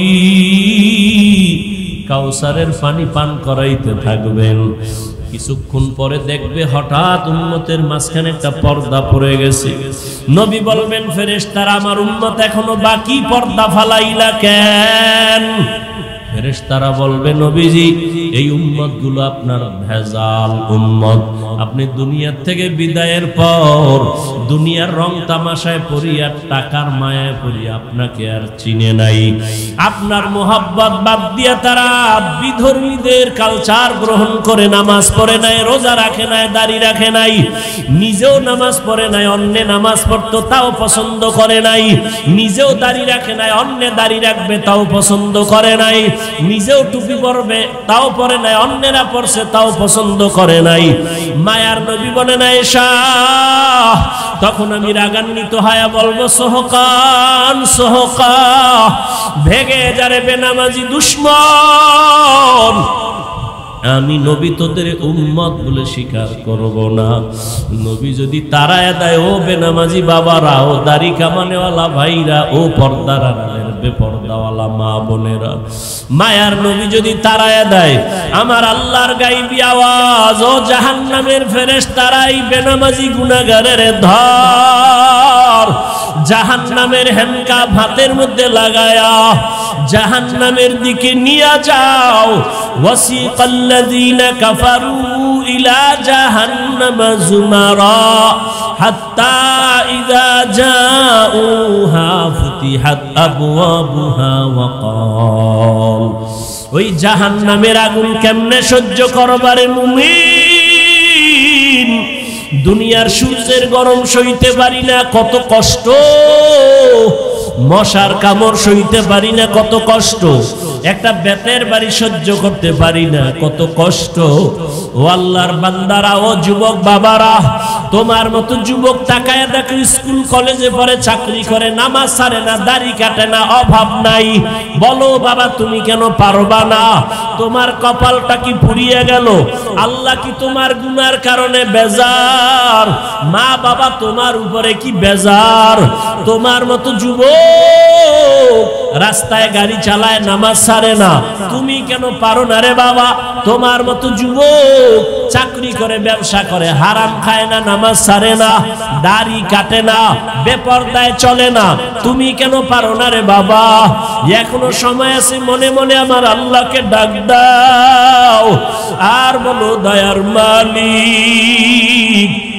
কাউসারের পানি পান করাইতে থাকবেন। কিছুক্ষণ পরে দেখবে হঠাৎ উম্মতের মাঝখানে একটা পর্দা পড়ে গেছে। নবী বলবেন ফেরেশতারা আমার উম্মত এখনো বাকি, পর্দা ফালাইলা কেন? ফেরেশতারা বলবে নবীজি এই উম্মতগুলো আপনার ভেজাল উম্মত। আপনি দুনিয়া থেকে বিদায়ের পর দুনিয়ার রং তামাশায় পড়িয়া টাকার মায়ায় পড়িয়া আপনাকে আর চিনে নাই। আপনার মোহাব্বত বাদ দিয়া তারা বিধর্মীদের কালচার গ্রহণ করে নামাজ পড়ে নাই, রোজা রাখে নাই, দাড়ি রাখে নাই, নিজেও নামাজ পড়ে নাই, অন্যে নামাজ পড়তো তাও পছন্দ করে নাই, নিজেও দাড়ি রাখে নাই, অন্যে দাড়ি রাখবে তাও পছন্দ করে নাই, নিজেও টুপি পরবে তাও পরে নাই, অন্যেরা পরছে তাও পছন্দ করে নাই। মায়ার নবী বলে না এসা, তখন আমি রাগান্বিত হয়ে বলবো সোহকান সোহকা, ভেগে যারে বেনামাজি দুশ্মন। আমি নবী তোদের উম্মত বলে স্বীকার করব না। নবী যদি তারায় দেয় ও বেনামাজি বাবারা, ও দাড়ি কামানেওয়ালা ভাইরা, ও পর্দার আড়ালের বেপর্দাওয়ালা মা বোনেরা, মায়ার নবী যদি তারায় দেয় আমার আল্লাহর গাইবি আওয়াজ, ও জাহান্নামের ফেরেশতারাই বেনামাজি গুনাহগারের ধর, জাহান্নামের হ্যান্ডকাপ হাতের মধ্যে লাগায়া জাহান্নামের দিকে নিয়ে যাও। ওয়াসিকাল্লাযীনা কাফারু ইলা জাহান্নামা যুমারা হাত্তা ইযা জাউহা ফুতিহাত আবওয়াবুহা ওয়া ক্বাল। ওই জাহান্নামের আগুন কেমনে সহ্য করবারে মুমিন? দুনিয়ার সূর্যের গরম সইতে পারি না, কত কষ্ট। মশার কামড় সইতে পারি না, কত কষ্ট। একটা বেতের বাড়ি সহ্য করতে পারি না, কত কষ্ট। ও আল্লাহর বান্দারা, ও যুবক বাবারা, তোমার মতো যুবক তাকায় দেখো স্কুল কলেজে পড়ে, চাকরি করে, নামাজ ছাড়ে না, দাড়ি কাটে না, অভাব নাই। বলো বাবা তুমি কেন পারবা না? তোমার কপালটা কি পুড়িয়ে গেল? আল্লাহ কি তোমার গুনার কারণে বেজার? মা বাবা তোমার উপরে কি বেজার? তোমার মতো যুবক রাস্তায় গাড়ি চালায়, নামাজ ছাড়ে না, তুমি কেন পারো না রে বাবা? তোমার মতো যুবক চাকরি করে, ব্যবসা করে, হারাম খায় না, নামাজ ছাড়ে না, দাড়ি কাটে না, বেপরদায় চলে না, তুমি কেন পারো না রে বাবা? এখনো সময় আছে, মনে মনে আমার আল্লাহকে ডাক দাও আর বলো দয়ার মালিক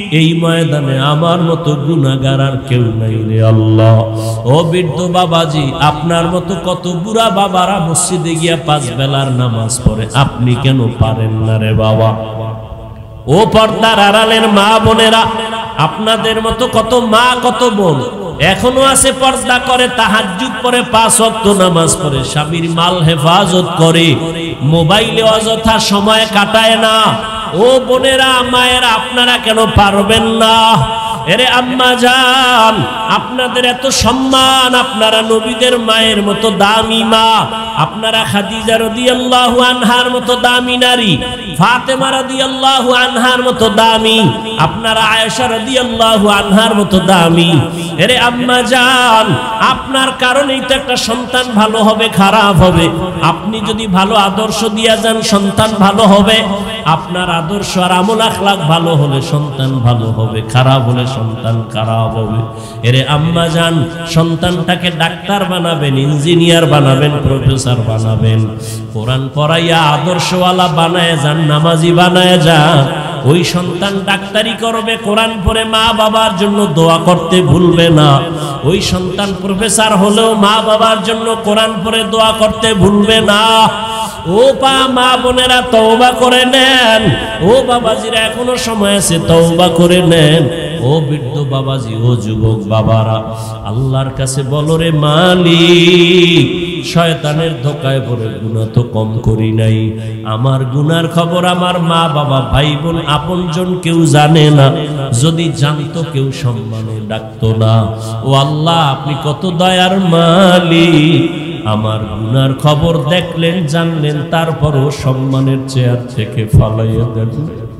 এই ময়দানে আমার মতো গুনাহগার আর কেউ নাই রে আল্লাহ। ও বৃদ্ধ বাবাজি, আপনার মতো কত বুড়া বাবারা মসজিদে গিয়া পাঁচ বেলার নামাজ পড়ে, আপনি কেন পারেন না রে বাবা? ও পর্দার আড়ালের মা বোনেরা, আপনাদের মতো কত মা কত বোন এখনো আছে, পর্দা করে, তাহাজ্জুদ পড়ে, পাঁচ ওয়াক্ত নামাজ পড়ে, স্বামীর মাল হেফাজত করে, মোবাইলে অযথা সময় কাটায় না। ও বোনেরা মায়েরা, আপনারা কেন পারবেন না? এরে আম্মা জান, আপনাদের এত সম্মান, আপনারা নবীদের মায়ের মতো দামি মা, আপনারা খাদিজা রাদিয়াল্লাহু আনহার মতো দামি নারী, ফাতেমা রাদিয়াল্লাহু আনহার মতো দামি, আপনারা আয়েশা রাদিয়াল্লাহু আনহার মতো দামি। এরে আম্মা জান, আপনার কারণেই তো একটা সন্তান ভালো হবে, খারাপ হবে। আপনি যদি ভালো আদর্শ দিয়া যান, সন্তান ভালো হবে। আপনার আদর্শ আর আমল আখলাক ভালো হলে সন্তান ভালো হবে, খারাপ হলে সন্তান খারাপ হবে। এরে আম্মা জান, সন্তানটাকে ডাক্তার বানাবেন, ইঞ্জিনিয়ার বানাবেন, প্রফেসর বানাবেন, কোরআন পড়াইয়া আদর্শওয়ালা বানায় যান, নামাজি বানায় যান। ওই সন্তান ডাক্তারি করবে, কোরআন পড়ে মা বাবার জন্য দোয়া করতে ভুলবে না। ওই সন্তান প্রফেসর হলেও মা বাবার জন্য কোরআন পড়ে দোয়া করতে ভুলবে না। ও পা মা বোনেরা, তওবা করে নেন। ও বাবাজিরা, এখনো সময় আছে, তওবা করে নেন। ও বৃদ্ধ বাবাজি, ও যুবক বাবারা, আল্লাহর কাছে বলো রে মালিক, শয়তানের ধোকায় পড়ে গুনাহ তো কম করি নাই, আমার গুনার খবর আমার মা বাবা ভাই বোন আপনজন কেউ জানে না, যদি জানতো কেউ সম্মানে ডাকতো না। ও আল্লাহ, আপনি কত দয়ার মালিক, আমার গুনার খবর দেখলেন, জানলেন, তারপরও সম্মানের চেয়ার থেকে ফালাইয়া দেন।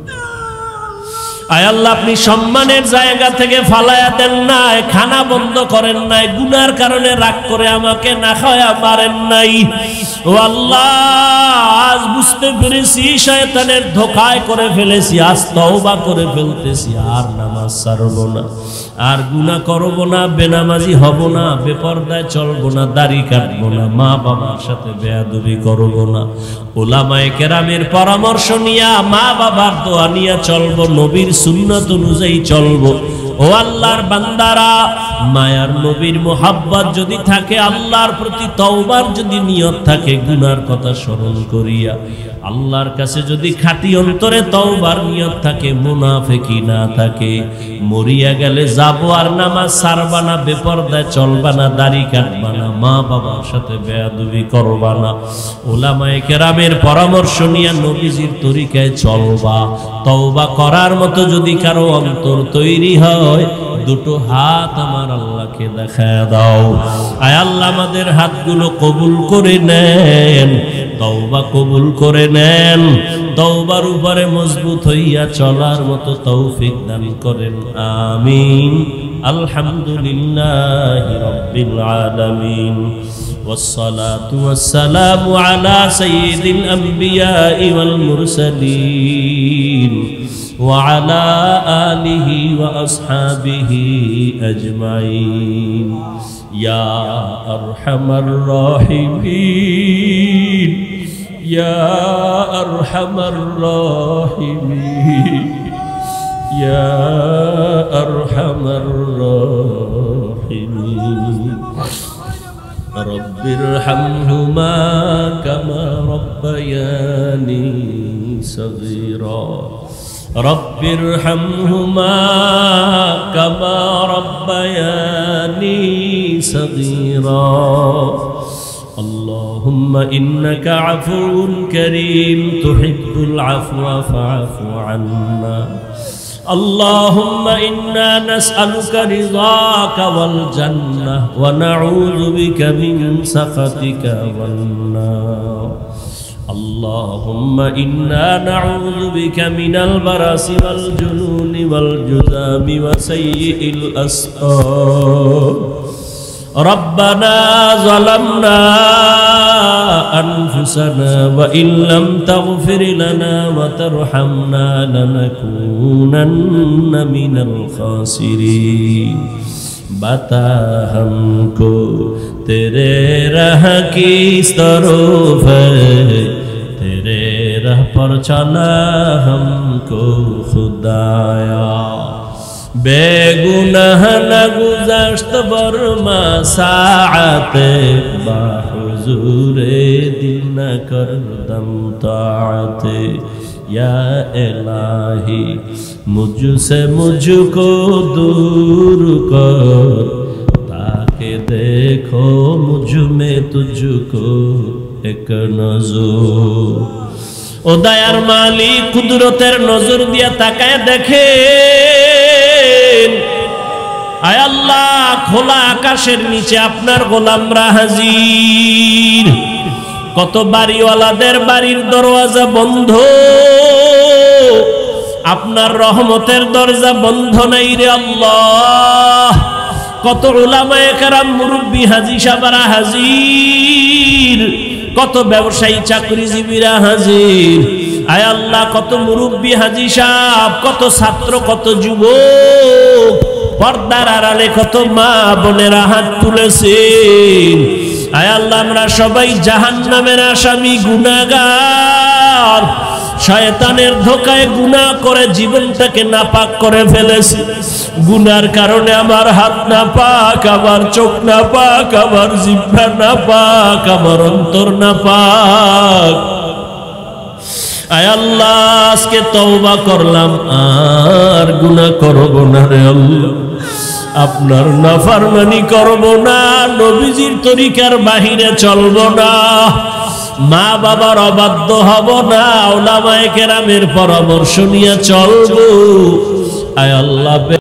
আয় আল্লাহ, আপনি সম্মানের জায়গা থেকে ফালাইয়া দেন নাই, খানা বন্ধ করেন নাই, গুনার কারণে রাগ করে আমাকে না খাওয়া মারেন নাই। ও আল্লাহ, আজ বুঝতে পেরেছি শয়তানের ধোঁকায় করে ফেলেছি, আজ তওবা করে ফেলতেছি, আর নামাজ ছাড়বো না, আর গুনাহ করব না, বেনামাজি হব না, বেপরদায় চলবো না, দাড়ি কাটবো না, মা বাবার সাথে বেয়াদবি করব না, উলামায়ে কেরামের পরামর্শ নিয়া, মা বাবার দোয়া নিয়া চলবো, নবীর সুন্নাত অনুযায়ী চলবো। ও আল্লাহর বান্দারা, মায়ার নবীর মোহাব্বত যদি থাকে, আল্লাহর প্রতি তওবার যদি নিয়ত থাকে, গুনার কথা স্মরণ করিয়া আল্লাহর কাছে যদি খাঁটি অন্তরে তওবার নিয়ত থাকে, মুনাফিকি না থাকে, মরিয়া গেলে যাবো আর নামাজ ছাড়বা না, বেপরদায় চলবা না, দাড়ি কাটবা না, মা বাবার সাথে বেয়াদবি করবা না, উলামায়ে কেরামের পরামর্শ নিয়ে নবীজির তরিকায় চলবা। তওবা করার মতো যদি কারো অন্তর তৈরি হয়, দুটো হাত আমার আল্লাহকে দেখায় দাও। আয় আল্লাহ, আমাদের হাতগুলো কবুল করে নেন, তওবা কবুল করে নেন, তওবার উপরে মজবুত হইয়া চলার মতো তৌফিক দান করেন, আমিন। আলহামদুলিল্লাহি রাব্বিল আলামিন, والصلاة والسلام على سيد الأنبياء والمرسلين وعلى آله وأصحابه أجمعين يا أرحم الراحمين يا أرحم الراحمين يا أرحم الراحمين رب ارحمهما كما ربياني صغيرا رب ارحمهما كما ربياني صغيرا اللهم إنك عفو كريم تحب العفو فاعف عنا اللهم إنا نسألك رضاك والجنة ونعوذ بك من سخطك والنار اللهم إنا نعوذ بك من البرص والجنون والجذام وسيء الأسقام ربنا ظلمنا أنفسنا وإن لم تغفر لنا وترحمنا لنكونن من الخاسرين बता हमको तेरे राह की तरफ तेरे राह पर चला हमको खुदाया। বেগুনাহ নগুজাশত বরমা সাআতে বা হুজুরে দিল না করদম তাআতে या इलाही मुझसे मुझको दूर कर ताकि देखो मुझ में तुझको एक नजर ओ दयार मालिक कुदरतेर नजर दिया ताकाय देखेन आय अल्लाह खोला आकाशेर नीचे आपनार गोलामरा हाजिर কত বাড়িওয়ালাদের বাড়ির দরওয়াজা বন্ধ আপনার রহমতের দরজা বন্ধ নাই রে আল্লাহ কত উলামায়ে কেরাম মুরব্বি হাজী সাহেবরা হাজির কত ব্যবসায়ী চাকরিজীবীরা হাজির আয় আল্লাহ কত মুরব্বি হাজী সাহেব কত ছাত্র কত যুবক পর্দার আড়ালে কত মা বোনেরা হাত তুলেছেন আয় আল্লাহ আমরা সবাই জাহান্নামের আসামি গুনাহগার শয়তানের ধোঁকায় গুনাহ করে জীবনটাকে নাপাক করে ফেলেছি গুনার কারণে আমার হাত নাপাক আমার চোখ নাপাক আমার জিহ্বা নাপাক আমার অন্তর নাপাক আয় আল্লাহ আজকে তওবা করলাম আর গুনাহ করব না রে আল্লাহ আপনার নাফরমানি করব না নবীজির তরিকার বাহিরে চলব না মা বাবার অবাধ্য হব না উলামায়ে কেরামের পরামর্শ নিয়ে চলব আয় আল্লাহ